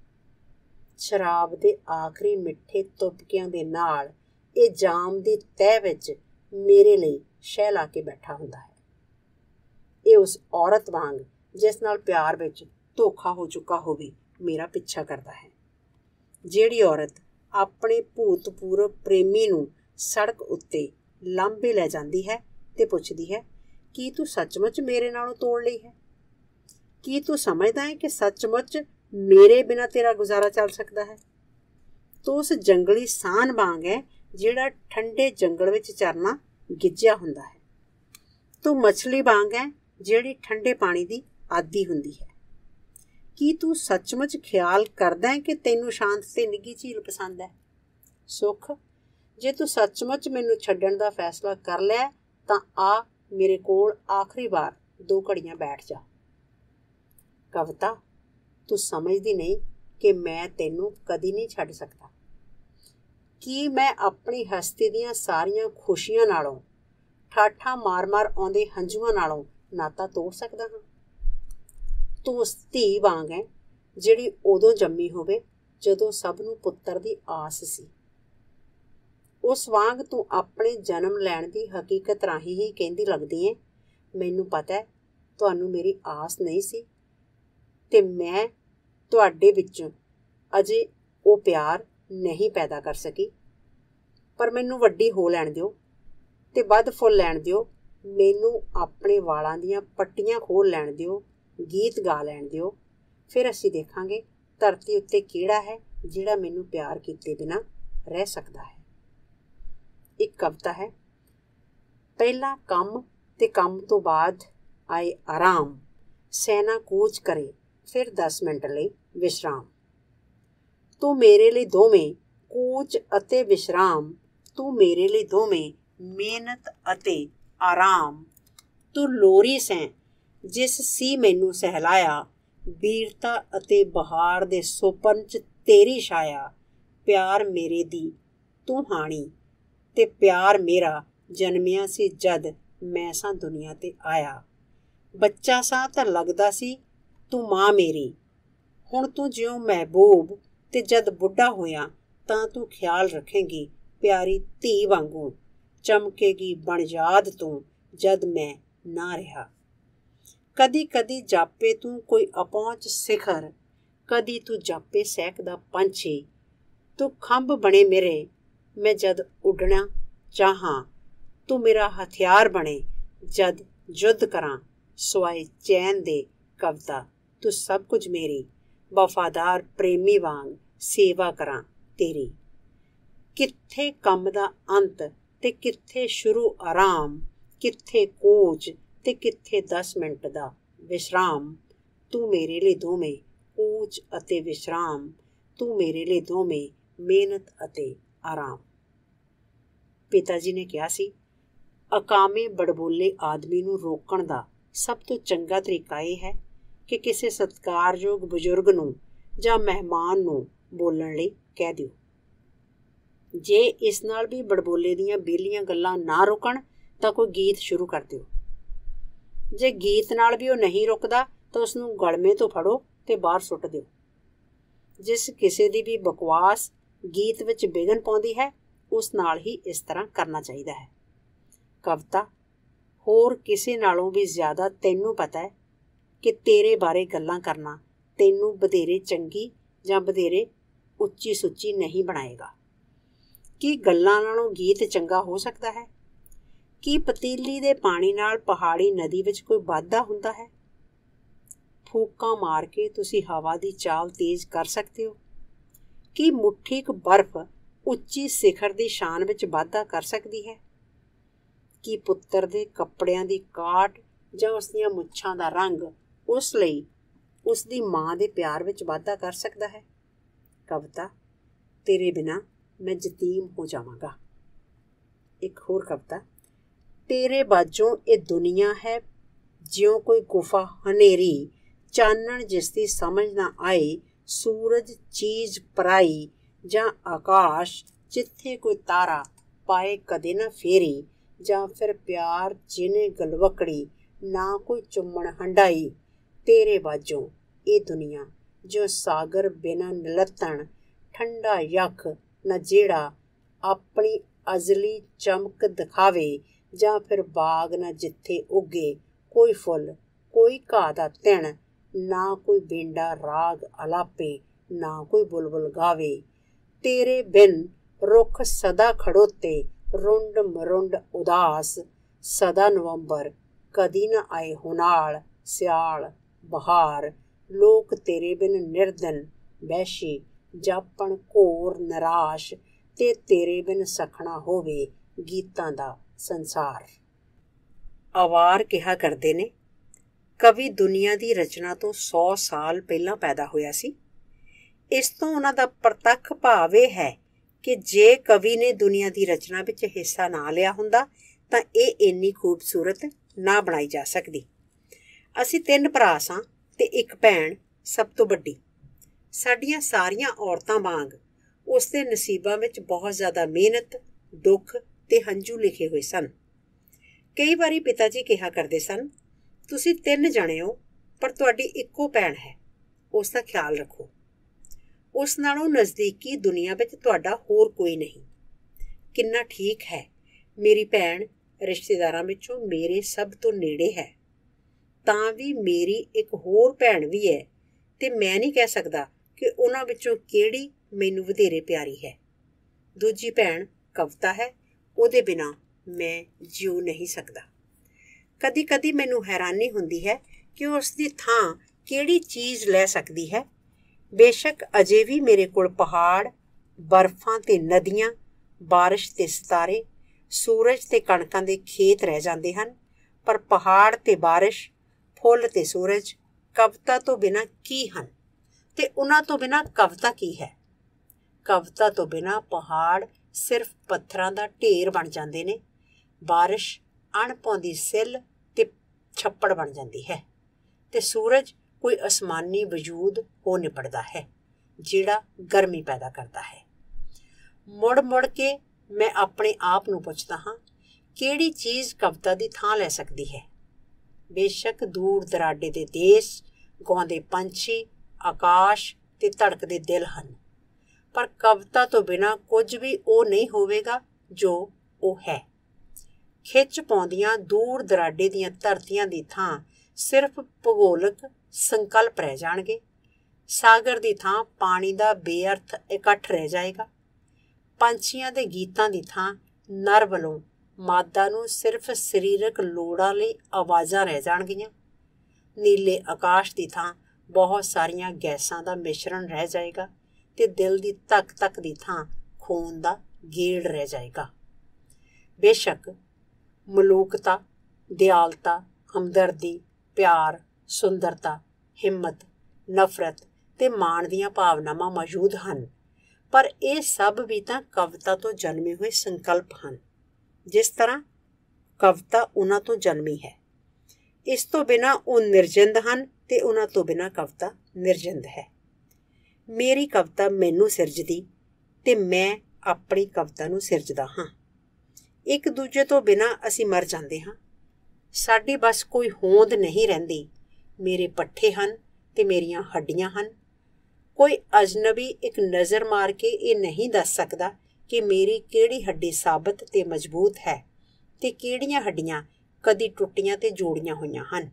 ਸ਼ਰਾਬ ਦੇ ਆਖਰੀ ਮਿੱਠੇ ਤੁਪਕਿਆਂ ਦੇ ਨਾਲ ਇਹ ਜਾਮ ਦੀ ਤਹਿ ਵਿੱਚ ਮੇਰੇ ਲਈ ਸ਼ਹਿ ਲਾ ਕੇ ਬੈਠਾ ਹੁੰਦਾ ਹੈ। ਇਹ ਉਸ ਔਰਤ ਵਾਂਗ ਜਿਸ ਨਾਲ ਪਿਆਰ ਵਿੱਚ ਧੋਖਾ ਹੋ ਚੁੱਕਾ ਹੋਵੇ ਮੇਰਾ ਪਿੱਛਾ ਕਰਦਾ ਹੈ। ਜਿਹੜੀ ਔਰਤ ਆਪਣੇ ਭੂਤਪੂਰਵ ਪ੍ਰੇਮੀ ਨੂੰ ਸੜਕ ਉੱਤੇ ਲਾਂਭੇ ਲੈ ਜਾਂਦੀ ਹੈ ਅਤੇ ਪੁੱਛਦੀ ਹੈ, ਕੀ ਤੂੰ ਸੱਚਮੁੱਚ ਮੇਰੇ ਨਾਲੋਂ ਤੋੜ ਲਈ ਹੈ? ਕੀ ਤੂੰ ਸਮਝਦਾ ਹੈ ਕਿ ਸੱਚਮੁੱਚ ਮੇਰੇ ਬਿਨਾਂ ਤੇਰਾ ਗੁਜ਼ਾਰਾ ਚੱਲ ਸਕਦਾ ਹੈ? ਤੂੰ ਉਸ ਜੰਗਲੀ ਸਾਨ ਵਾਂਗ ਹੈ ਜਿਹੜਾ ਠੰਡੇ ਜੰਗਲ ਵਿੱਚ ਚਰਨਾ ਗਿੱਝਿਆ ਹੁੰਦਾ ਹੈ। ਤੂੰ ਮੱਛਲੀ ਵਾਂਗ ਹੈ ਜਿਹੜੀ ਠੰਡੇ ਪਾਣੀ ਦੀ ਆਦੀ ਹੁੰਦੀ ਹੈ। ਕੀ ਤੂੰ ਸੱਚਮੁੱਚ ਖਿਆਲ ਕਰਦਾ ਹੈ ਕਿ ਤੈਨੂੰ ਸ਼ਾਂਤ ਅਤੇ ਨਿੱਘੀ ਝੀਲ ਪਸੰਦ ਹੈ? ਸੁੱਖ, ਜੇ ਤੂੰ ਸੱਚਮੁੱਚ ਮੈਨੂੰ ਛੱਡਣ ਦਾ ਫੈਸਲਾ ਕਰ ਲਿਆ ਤਾਂ ਆ ਮੇਰੇ ਕੋਲ ਆਖਰੀ ਵਾਰ ਦੋ ਘੜੀਆਂ ਬੈਠ ਜਾ। ਕਵਿਤਾ, ਤੂੰ ਸਮਝਦੀ ਨਹੀਂ ਕਿ ਮੈਂ ਤੈਨੂੰ ਕਦੀ ਨਹੀਂ ਛੱਡ ਸਕਦਾ। ਕੀ ਮੈਂ ਆਪਣੀ ਹਸਤੀ ਦੀਆਂ ਸਾਰੀਆਂ ਖੁਸ਼ੀਆਂ ਨਾਲੋਂ, ਠਾਠਾਂ ਮਾਰ ਮਾਰ ਆਉਂਦੇ ਹੰਝੂਆਂ ਨਾਲੋਂ ਨਾਤਾ ਤੋੜ ਸਕਦਾ ਹਾਂ? ਤੂੰ ਉਸ ਧੀ ਵਾਂਗ ਹੈ ਜਿਹੜੀ ਉਦੋਂ ਜੰਮੀ ਹੋਵੇ ਜਦੋਂ ਸਭ ਨੂੰ ਪੁੱਤਰ ਦੀ ਆਸ ਸੀ। ਉਸ ਵਾਂਗ ਤੂੰ ਆਪਣੇ ਜਨਮ ਲੈਣ ਦੀ ਹਕੀਕਤ ਰਾਹੀਂ ਹੀ ਕਹਿੰਦੀ ਲੱਗਦੀ ਹੈ, ਮੈਨੂੰ ਪਤਾ ਹੈ ਤੁਹਾਨੂੰ ਮੇਰੀ ਆਸ ਨਹੀਂ ਸੀ ਤੇ ਮੈਂ ਤੁਹਾਡੇ ਵਿੱਚੋਂ ਅਜੇ ਉਹ ਪਿਆਰ ਨਹੀਂ ਪੈਦਾ ਕਰ ਸਕੀ, ਪਰ ਮੈਨੂੰ ਵੱਡੀ ਹੋ ਲੈਣ ਦਿਓ ਤੇ ਵੱਧ ਫੁੱਲ ਲੈਣ ਦਿਓ। ਮੈਨੂੰ ਆਪਣੇ ਵਾਲਾਂ ਦੀਆਂ ਪੱਟੀਆਂ ਖੋਲ੍ਹ ਲੈਣ ਦਿਓ, ਗੀਤ ਗਾ ਲੈਣ ਦਿਓ। ਫਿਰ ਅਸੀਂ ਦੇਖਾਂਗੇ ਧਰਤੀ ਉੱਤੇ ਕਿਹੜਾ ਹੈ ਜਿਹੜਾ ਮੈਨੂੰ ਪਿਆਰ ਕੀਤੇ ਬਿਨਾਂ ਰਹਿ ਸਕਦਾ ਹੈ। ਇੱਕ ਕਵਿਤਾ ਹੈ। ਪਹਿਲਾਂ ਕੰਮ ਤੇ ਕੰਮ ਤੋਂ ਬਾਅਦ ਆਏ ਆਰਾਮ, ਸੈਨਾ ਕੂਚ ਕਰੇ ਫਿਰ ਦਸ ਮਿੰਟ ਲਈ ਵਿਸ਼ਰਾਮ। ਤੂੰ ਮੇਰੇ ਲਈ ਦੋਵੇਂ ਕੂਚ ਅਤੇ ਵਿਸ਼ਰਾਮ, ਤੂੰ ਮੇਰੇ ਲਈ ਦੋਵੇਂ ਮਿਹਨਤ ਅਤੇ ਆਰਾਮ। ਤੂੰ ਲੋਰੀ ਸੈਂ ਜਿਸ ਸੀ ਮੈਨੂੰ ਸਹਿਲਾਇਆ, ਵੀਰਤਾ ਅਤੇ ਬਹਾਰ ਦੇ ਸੁਪਨ 'ਚ ਤੇਰੀ ਛਾਇਆ। ਪਿਆਰ ਮੇਰੇ ਦੀ ਤੂੰ ਹਾਣੀ ਤੇ ਪਿਆਰ ਮੇਰਾ ਜਨਮਿਆ ਸੀ ਜਦ ਮੈਂ ਸਾਂ ਦੁਨੀਆ 'ਤੇ ਆਇਆ। ਬੱਚਾ ਸਾਂ ਤਾਂ ਲੱਗਦਾ ਸੀ ਤੂੰ ਮਾਂ ਮੇਰੀ, ਹੁਣ ਤੂੰ ਜਿਉਂ ਮਹਿਬੂਬ ਤੇ ਜਦ ਬੁੱਢਾ ਹੋਇਆ ਤਾਂ ਤੂੰ ਖਿਆਲ ਰੱਖੇਂਗੀ ਪਿਆਰੀ ਧੀ ਵਾਂਗੂ, ਚਮਕੇਗੀ ਬਣ ਯਾਦ ਤੂੰ ਜਦ ਮੈਂ ਨਾ ਰਿਹਾ। ਕਦੀ ਕਦੀ ਜਾਪੇ ਤੂੰ ਕੋਈ ਅਪਹੁੰਚ ਸਿਖਰ, ਕਦੀ ਤੂੰ ਜਾਪੇ ਸਹਿਕਦਾ ਪੰਛੀ। ਤੂੰ ਖੰਭ ਬਣੇ ਮੇਰੇ ਮੈਂ ਜਦ ਉੱਡਣਾ ਚਾਹਾਂ, ਤੂੰ ਮੇਰਾ ਹਥਿਆਰ ਬਣੇ ਜਦ ਯੁੱਧ ਕਰਾਂ। ਸਵਾਏ ਚੈਨ ਦੇ ਕਵਿਤਾ ਤੂੰ ਸਭ ਕੁਝ ਮੇਰੀ, ਵਫਾਦਾਰ ਪ੍ਰੇਮੀ ਵਾਂਗ ਸੇਵਾ ਕਰਾਂ ਤੇਰੀ। ਕਿੱਥੇ ਕੰਮ ਦਾ ਅੰਤ ਤੇ ਕਿੱਥੇ ਸ਼ੁਰੂ ਆਰਾਮ, ਕਿੱਥੇ ਕੋਚ ਤੇ ਕਿੱਥੇ ਦਸ ਮਿੰਟ ਦਾ ਵਿਸ਼ਰਾਮ। ਤੂੰ ਮੇਰੇ ਲਈ ਦੋਵੇਂ ਕੋਚ ਅਤੇ ਵਿਸ਼ਰਾਮ, ਤੂੰ ਮੇਰੇ ਲਈ ਦੋਵੇਂ ਮਿਹਨਤ ਅਤੇ ਆਰਾਮ। ਪਿਤਾ ਜੀ ਨੇ ਕਿਹਾ ਸੀ, ਅਕਾਮੇ ਬੜਬੋਲੇ ਆਦਮੀ ਨੂੰ ਰੋਕਣ ਦਾ ਸਭ ਤੋਂ ਚੰਗਾ ਤਰੀਕਾ ਇਹ ਹੈ ਕਿ ਕਿਸੇ ਸਤਿਕਾਰਯੋਗ ਬਜ਼ੁਰਗ ਨੂੰ ਜਾਂ ਮਹਿਮਾਨ ਨੂੰ ਬੋਲਣ ਲਈ ਕਹਿ ਦਿਓ। ਜੇ ਇਸ ਨਾਲ ਵੀ ਬੜਬੋਲੇ ਦੀਆਂ ਵਿਹਲੀਆਂ ਗੱਲਾਂ ਨਾ ਰੁਕਣ ਤਾਂ ਕੋਈ ਗੀਤ ਸ਼ੁਰੂ ਕਰ ਦਿਓ। ਜੇ ਗੀਤ ਨਾਲ ਵੀ ਉਹ ਨਹੀਂ ਰੁਕਦਾ ਤਾਂ ਉਸਨੂੰ ਗਲਮੇ ਤੋਂ ਫੜੋ ਤੇ ਬਾਹਰ ਸੁੱਟ ਦਿਓ। ਜਿਸ ਕਿਸੇ ਦੀ ਵੀ ਬਕਵਾਸ ਗੀਤ ਵਿੱਚ ਵਿਘਨ ਪਾਉਂਦੀ ਹੈ ਉਸ ਨਾਲ ਹੀ ਇਸ ਤਰ੍ਹਾਂ ਕਰਨਾ ਚਾਹੀਦਾ ਹੈ। ਕਵਿਤਾ, ਹੋਰ ਕਿਸੇ ਨਾਲੋਂ ਵੀ ਜ਼ਿਆਦਾ ਤੈਨੂੰ ਪਤਾ ਹੈ ਕਿ ਤੇਰੇ ਬਾਰੇ ਗੱਲਾਂ ਕਰਨਾ ਤੈਨੂੰ ਵਧੇਰੇ ਚੰਗੀ ਜਾਂ ਵਧੇਰੇ ਉੱਚੀ ਸੁੱਚੀ ਨਹੀਂ ਬਣਾਏਗਾ। ਕੀ ਗੱਲਾਂ ਨਾਲੋਂ ਗੀਤ ਚੰਗਾ ਹੋ ਸਕਦਾ ਹੈ? ਕੀ ਪਤੀਲੀ ਦੇ ਪਾਣੀ ਨਾਲ ਪਹਾੜੀ ਨਦੀ ਵਿੱਚ ਕੋਈ ਵਾਧਾ ਹੁੰਦਾ ਹੈ? ਫੂਕਾਂ ਮਾਰ ਕੇ ਤੁਸੀਂ ਹਵਾ ਦੀ ਚਾਲ ਤੇਜ਼ ਕਰ ਸਕਦੇ ਹੋ? ਕੀ ਮੁੱਠੀ ਕੁ ਬਰਫ਼ ਉੱਚੀ ਸਿਖਰ ਦੀ ਸ਼ਾਨ ਵਿੱਚ ਵਾਧਾ ਕਰ ਸਕਦੀ ਹੈ? ਕੀ ਪੁੱਤਰ ਦੇ ਕੱਪੜਿਆਂ ਦੀ ਕਾਟ ਜਾਂ ਉਸ ਦੀਆਂ ਮੁੱਛਾਂ ਦਾ ਰੰਗ ਉਸ ਲਈ ਉਸ ਦੀ ਮਾਂ ਦੇ ਪਿਆਰ ਵਿੱਚ ਵਾਧਾ ਕਰ ਸਕਦਾ ਹੈ? ਕਵਿਤਾ, ਤੇਰੇ ਬਿਨਾਂ ਮੈਂ ਯਤੀਮ ਹੋ ਜਾਵਾਂਗਾ। ਇੱਕ ਹੋਰ ਕਵਿਤਾ, ਤੇਰੇ ਬਾਝੋਂ ਇਹ ਦੁਨੀਆ ਹੈ ਜਿਉਂ ਕੋਈ ਗੁਫਾ ਹਨੇਰੀ, ਚਾਨਣ ਜਿਸ ਦੀ ਸਮਝ ਨਾ ਆਏ, ਸੂਰਜ ਚੀਜ਼ ਪਰਾਈ ਜਾਂ ਆਕਾਸ਼ ਜਿੱਥੇ ਕੋਈ ਤਾਰਾ ਪਾਏ ਕਦੇ ਨਾ ਫੇਰੀ, ਜਾਂ ਫਿਰ ਪਿਆਰ ਜਿਹਨੇ ਗਲਵਕੜੀ ਨਾ ਕੋਈ ਚੁੰਮਣ ਹੰਡਾਈ। ਤੇਰੇ ਬਾਝੋਂ ਇਹ ਦੁਨੀਆ ਜੋ ਸਾਗਰ ਬਿਨਾਂ ਨਿਲੱਤਣ, ਠੰਡਾ ਯੱਖ ਨਾ ਜਿਹੜਾ ਆਪਣੀ ਅਜ਼ਲੀ ਚਮਕ ਦਿਖਾਵੇ, ਜਾਂ ਫਿਰ ਬਾਗ ਨਾ ਜਿੱਥੇ ਉੱਗੇ ਕੋਈ ਫੁੱਲ, ਕੋਈ ਘਾਹ ਦਾ ਤਿਣ, ਨਾ ਕੋਈ ਬੇਂਡਾ ਰਾਗ ਅਲਾਪੇ, ਨਾ ਕੋਈ ਬੁਲਬੁਲ ਗਾਵੇ। ਤੇਰੇ ਬਿਨ ਰੁੱਖ ਸਦਾ ਖੜੋਤੇ, ਰੁੰਡ ਮਰੁੰਡ ਉਦਾਸ, ਸਦਾ ਨਵੰਬਰ ਕਦੀ ਨਾ ਆਏ ਹੁਨਾਲ, ਸਿਆਲ ਬਹਾਰ। ਲੋਕ ਤੇਰੇ ਬਿਨ ਨਿਰਦਨ ਵਹਿਸ਼ੀ, ਜਾਪਣ ਘੋਰ ਨਿਰਾਸ਼, ਤੇ ਤੇਰੇ ਬਿਨ ਸਖਣਾ ਹੋਵੇ ਗੀਤਾਂ ਦਾ ਸੰਸਾਰ। ਅਵਾਰ ਕਿਹਾ ਕਰਦੇ ਨੇ, ਕਵੀ ਦੁਨੀਆ ਦੀ ਰਚਨਾ ਤੋਂ ਸੌ ਸਾਲ ਪਹਿਲਾਂ ਪੈਦਾ ਹੋਇਆ ਸੀ। ਇਸ ਤੋਂ ਉਹਨਾਂ ਦਾ ਪ੍ਰਤੱਖ ਭਾਵ ਇਹ ਹੈ ਕਿ ਜੇ ਕਵੀ ਨੇ ਦੁਨੀਆ ਦੀ ਰਚਨਾ ਵਿੱਚ ਹਿੱਸਾ ਨਾ ਲਿਆ ਹੁੰਦਾ ਤਾਂ ਇਹ ਇੰਨੀ ਖੂਬਸੂਰਤ ਨਾ ਬਣਾਈ ਜਾ ਸਕਦੀ। ਅਸੀਂ ਤਿੰਨ ਭਰਾ ਸਾਂ ਤੇ ਇੱਕ ਭੈਣ ਸਭ ਤੋਂ ਵੱਡੀ। ਸਾਡੀਆਂ ਸਾਰੀਆਂ ਔਰਤਾਂ ਵਾਂਗ ਉਸ ਦੇ ਨਸੀਬਾਂ ਵਿੱਚ ਬਹੁਤ ਜ਼ਿਆਦਾ ਮਿਹਨਤ, ਦੁੱਖ ਤੇ ਹੰਝੂ ਲਿਖੇ ਹੋਏ ਸਨ। ਕਈ ਵਾਰੀ ਪਿਤਾ ਜੀ ਕਿਹਾ ਕਰਦੇ ਸਨ, ਤੁਸੀਂ ਤਿੰਨ ਜਣੇ ਹੋ ਪਰ ਤੁਹਾਡੀ ਇੱਕੋ ਭੈਣ ਹੈ, ਉਸ ਦਾ ਖਿਆਲ ਰੱਖੋ। ਉਸ ਨਾਲੋਂ ਨਜ਼ਦੀਕੀ ਦੁਨੀਆ ਵਿੱਚ ਤੁਹਾਡਾ ਹੋਰ ਕੋਈ ਨਹੀਂ। ਕਿੰਨਾ ਠੀਕ ਹੈ, ਮੇਰੀ ਭੈਣ ਰਿਸ਼ਤੇਦਾਰਾਂ ਵਿੱਚੋਂ ਮੇਰੇ ਸਭ ਤੋਂ ਨੇੜੇ ਹੈ। ਤਾਂ ਵੀ ਮੇਰੀ ਇੱਕ ਹੋਰ ਭੈਣ ਵੀ ਹੈ ਤੇ ਮੈਂ ਨਹੀਂ ਕਹਿ ਸਕਦਾ ਕਿ ਉਹਨਾਂ ਵਿੱਚੋਂ ਕਿਹੜੀ ਮੈਨੂੰ ਵਧੇਰੇ ਪਿਆਰੀ ਹੈ। ਦੂਜੀ ਭੈਣ ਕਵਿਤਾ ਹੈ, ਉਹਦੇ ਬਿਨਾਂ ਮੈਂ ਜਿਉ ਨਹੀਂ ਸਕਦਾ। ਕਦੀ ਕਦੀ ਮੈਨੂੰ ਹੈਰਾਨੀ ਹੁੰਦੀ ਹੈ ਕਿ ਉਸ ਦੀ ਥਾਂ ਕਿਹੜੀ ਚੀਜ਼ ਲੈ ਸਕਦੀ ਹੈ। ਬੇਸ਼ੱਕ ਅਜੇ ਵੀ ਮੇਰੇ ਕੋਲ ਪਹਾੜ, ਬਰਫਾਂ ਤੇ ਨਦੀਆਂ, ਬਾਰਿਸ਼ ਤੇ ਸਿਤਾਰੇ, ਸੂਰਜ ਤੇ ਕਣਕਾਂ ਦੇ ਖੇਤ ਰਹਿ ਜਾਂਦੇ ਹਨ, ਪਰ ਪਹਾੜ ਤੇ ਬਾਰਿਸ਼, ਫੁੱਲ ਤੇ ਸੂਰਜ ਕਵਿਤਾ ਤੋਂ ਬਿਨਾਂ ਕੀ ਹਨ ਤੇ ਉਹਨਾਂ ਤੋਂ ਬਿਨਾਂ ਕਵਿਤਾ ਕੀ ਹੈ। ਕਵਿਤਾ ਤੋਂ ਬਿਨਾਂ ਪਹਾੜ ਸਿਰਫ ਪੱਥਰਾਂ ਦਾ ਢੇਰ ਬਣ ਜਾਂਦੇ ਨੇ, ਬਾਰਿਸ਼ ਅਣਪਾਉਂਦੀ ਸਿੱਲ ਤੇ ਛੱਪੜ ਬਣ ਜਾਂਦੀ ਹੈ ਤੇ ਸੂਰਜ ਕੋਈ ਅਸਮਾਨੀ ਵਜੂਦ ਹੋ ਨਿਬੜਦਾ ਹੈ ਜਿਹੜਾ ਗਰਮੀ ਪੈਦਾ ਕਰਦਾ ਹੈ। ਮੁੜ ਮੁੜ ਕੇ ਮੈਂ ਆਪਣੇ ਆਪ ਨੂੰ ਪੁੱਛਦਾ ਹਾਂ, ਕਿਹੜੀ ਚੀਜ਼ ਕਵਿਤਾ ਦੀ ਥਾਂ ਲੈ ਸਕਦੀ ਹੈ। ਬੇਸ਼ੱਕ ਦੂਰ ਦਰਾਡੇ ਦੇ ਦੇਸ਼, ਗਾਉਂਦੇ ਪੰਛੀ, ਆਕਾਸ਼ ਤੇ ਧੜਕਦੇ ਦਿਲ ਹਨ, ਪਰ ਕਵਿਤਾ ਤੋਂ ਬਿਨਾਂ ਕੁਝ ਵੀ ਉਹ ਨਹੀਂ ਹੋਵੇਗਾ ਜੋ ਉਹ ਹੈ। ਖਿੱਚ ਪਾਉਂਦੀਆਂ ਦੂਰ ਦਰਾਡੇ ਦੀਆਂ ਧਰਤੀਆਂ ਦੀ ਥਾਂ ਸਿਰਫ ਭੂਗੋਲਿਕ ਸੰਕਲਪ ਰਹਿ ਜਾਣਗੇ। ਸਾਗਰ ਦੀ ਥਾਂ ਪਾਣੀ ਦਾ ਬੇਅਰਥ ਇਕੱਠ ਰਹਿ ਜਾਏਗਾ। ਪੰਛੀਆਂ ਦੇ ਗੀਤਾਂ ਦੀ ਥਾਂ ਨਰ ਵੱਲੋਂ ਮਾਦਾ ਨੂੰ ਸਿਰਫ ਸਰੀਰਕ ਲੋੜਾਂ ਲਈ ਆਵਾਜ਼ਾਂ ਰਹਿ ਜਾਣਗੀਆਂ। ਨੀਲੇ ਆਕਾਸ਼ ਦੀ ਥਾਂ ਬਹੁਤ ਸਾਰੀਆਂ ਗੈਸਾਂ ਦਾ ਮਿਸ਼ਰਣ ਰਹਿ ਜਾਏਗਾ ਤੇ ਦਿਲ ਦੀ ਧੱਕ ਧੱਕ ਦੀ ਥਾਂ ਖੂਨ ਦਾ ਗੇੜ ਰਹਿ ਜਾਏਗਾ। ਬੇਸ਼ੱਕ ਮਲੂਕਤਾ, ਦਿਆਲਤਾ, ਹਮਦਰਦੀ, ਪਿਆਰ, ਸੁੰਦਰਤਾ, ਹਿੰਮਤ, ਨਫ਼ਰਤ ਤੇ ਮਾਣ ਦੀਆਂ ਭਾਵਨਾਵਾਂ ਮੌਜੂਦ ਹਨ, ਪਰ ਇਹ ਸਭ ਵੀ ਤਾਂ ਕਵਿਤਾ ਤੋਂ ਜਨਮੇ ਹੋਏ ਸੰਕਲਪ ਹਨ, ਜਿਸ ਤਰ੍ਹਾਂ ਕਵਿਤਾ ਉਹਨਾਂ ਤੋਂ ਜਨਮੀ ਹੈ। ਇਸ ਤੋਂ ਬਿਨਾਂ ਉਹ ਨਿਰਜਿੰਦ ਹਨ ਤੇ ਉਹਨਾਂ ਤੋਂ ਬਿਨਾਂ ਕਵਿਤਾ ਨਿਰਜਿੰਦ ਹੈ। ਮੇਰੀ ਕਵਿਤਾ ਮੈਨੂੰ ਸਿਰਜਦੀ ਤੇ ਮੈਂ ਆਪਣੀ ਕਵਿਤਾ ਨੂੰ ਸਿਰਜਦਾ ਹਾਂ। ਇੱਕ ਦੂਜੇ ਤੋਂ ਬਿਨਾਂ ਅਸੀਂ ਮਰ ਜਾਂਦੇ ਹਾਂ। ਸਾਡੀ ਬਸ ਕੋਈ ਹੋਂਦ ਨਹੀਂ ਰਹਿੰਦੀ। ਮੇਰੇ ਪੱਠੇ ਹਨ ਤੇ ਮੇਰੀਆਂ ਹੱਡੀਆਂ ਹਨ। ਕੋਈ ਅਜਨਬੀ ਇੱਕ ਨਜ਼ਰ ਮਾਰ ਕੇ ਇਹ ਨਹੀਂ ਦੱਸ ਸਕਦਾ ਕਿ ਮੇਰੀ ਕਿਹੜੀ ਹੱਡੀ ਸਾਬਤ ਤੇ ਮਜ਼ਬੂਤ ਹੈ ਤੇ ਕਿਹੜੀਆਂ ਹੱਡੀਆਂ ਕਦੀ ਟੁੱਟੀਆਂ ਤੇ ਜੋੜੀਆਂ ਹੋਈਆਂ ਹਨ।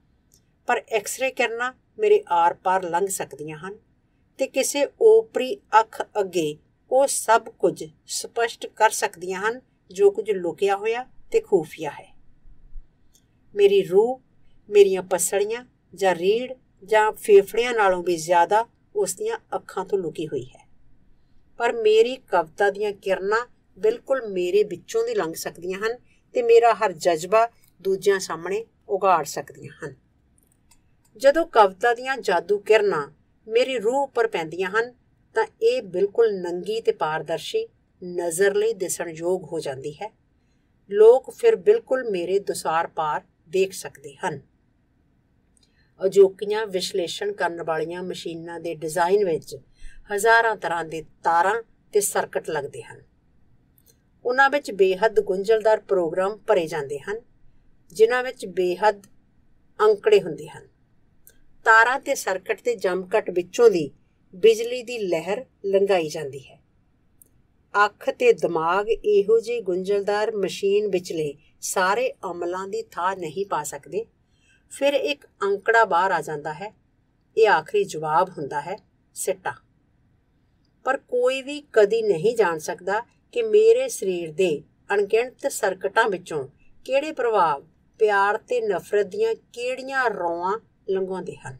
ਪਰ ਐਕਸਰੇ ਕਿਰਨਾਂ ਮੇਰੇ ਆਰ ਪਾਰ ਲੰਘ ਸਕਦੀਆਂ ਹਨ ਤੇ ਕਿਸੇ ਓਪਰੀ ਅੱਖ ਅੱਗੇ ਉਹ ਸਭ ਕੁਝ ਸਪਸ਼ਟ ਕਰ ਸਕਦੀਆਂ ਹਨ ਜੋ ਕੁਝ ਲੁਕਿਆ ਹੋਇਆ ਤੇ ਖੂਫੀਆ ਹੈ। ਮੇਰੀ ਰੂਹ, ਮੇਰੀਆਂ ਪਸਲੀਆਂ ਜਾਂ ਰੀੜ੍ਹ ਜਾਂ ਫੇਫੜਿਆਂ ਨਾਲੋਂ ਵੀ ਜ਼ਿਆਦਾ ਉਸ ਦੀਆਂ ਅੱਖਾਂ ਤੋਂ ਲੁਕੀ ਹੋਈ ਹੈ। ਪਰ ਮੇਰੀ ਕਵਿਤਾ ਦੀਆਂ ਕਿਰਨਾਂ ਬਿਲਕੁਲ ਮੇਰੇ ਵਿੱਚੋਂ ਦੀ ਲੰਘ ਸਕਦੀਆਂ ਹਨ ਤੇ ਮੇਰਾ ਹਰ ਜਜ਼ਬਾ ਦੂਜਿਆਂ ਸਾਹਮਣੇ ਉਘਾੜ ਸਕਦੀਆਂ ਹਨ। ਜਦੋਂ ਕਵਿਤਾ ਦੀਆਂ ਜਾਦੂ ਕਿਰਨਾਂ ਮੇਰੀ ਰੂਹ ਉੱਪਰ ਪੈਂਦੀਆਂ ਹਨ ਤਾਂ ਇਹ ਬਿਲਕੁਲ ਨੰਗੀ ਤੇ ਪਾਰਦਰਸ਼ੀ ਨਜ਼ਰ ਲਈ ਦਿਸਣਯੋਗ ਹੋ ਜਾਂਦੀ ਹੈ। ਲੋਕ ਫਿਰ ਬਿਲਕੁਲ ਮੇਰੇ ਦੁਸਾਰ ਪਾਰ ਦੇਖ ਸਕਦੇ ਹਨ। ਅਜੋਕੀਆਂ ਵਿਸ਼ਲੇਸ਼ਣ ਕਰਨ ਵਾਲੀਆਂ ਮਸ਼ੀਨਾਂ ਦੇ ਡਿਜ਼ਾਈਨ ਵਿੱਚ ਹਜ਼ਾਰਾਂ ਤਰ੍ਹਾਂ ਦੇ ਤਾਰਾਂ ਤੇ ਸਰਕਟ ਲੱਗਦੇ ਹਨ। ਉਹਨਾਂ ਵਿੱਚ ਬੇਹੱਦ ਗੁੰਝਲਦਾਰ ਪ੍ਰੋਗਰਾਮ ਭਰੇ ਜਾਂਦੇ ਹਨ, ਜਿਨ੍ਹਾਂ ਵਿੱਚ ਬੇਹੱਦ ਅੰਕੜੇ ਹੁੰਦੇ ਹਨ। ਤਾਰਾਂ ਤੇ ਸਰਕਟ ਦੇ ਜਮਘਟ ਵਿੱਚੋਂ ਦੀ ਬਿਜਲੀ ਦੀ ਲਹਿਰ ਲੰਘਾਈ ਜਾਂਦੀ ਹੈ। ਅੱਖ ਤੇ ਦਿਮਾਗ ਇਹੋ ਜਿਹੇ ਗੁੰਝਲਦਾਰ ਮਸ਼ੀਨ ਵਿਚਲੇ ਸਾਰੇ ਅਮਲਾਂ ਦੀ ਥਾਂ ਨਹੀਂ ਪਾ ਸਕਦੇ। ਫਿਰ ਇੱਕ ਅੰਕੜਾ ਬਾਹਰ ਆ ਜਾਂਦਾ ਹੈ। ਇਹ ਆਖਰੀ ਜਵਾਬ ਹੁੰਦਾ ਹੈ, ਸਿੱਟਾ। ਪਰ ਕੋਈ ਵੀ ਕਦੀ ਨਹੀਂ ਜਾਣ ਸਕਦਾ ਕਿ ਮੇਰੇ ਸਰੀਰ ਦੇ ਅਣਗਿਣਤ ਸਰਕਟਾਂ ਵਿੱਚੋਂ ਕਿਹੜੇ ਪ੍ਰਭਾਵ ਪਿਆਰ ਤੇ ਨਫ਼ਰਤ ਦੀਆਂ ਕਿਹੜੀਆਂ ਰੌਆਂ ਲੰਘਾਉਂਦੇ ਹਨ।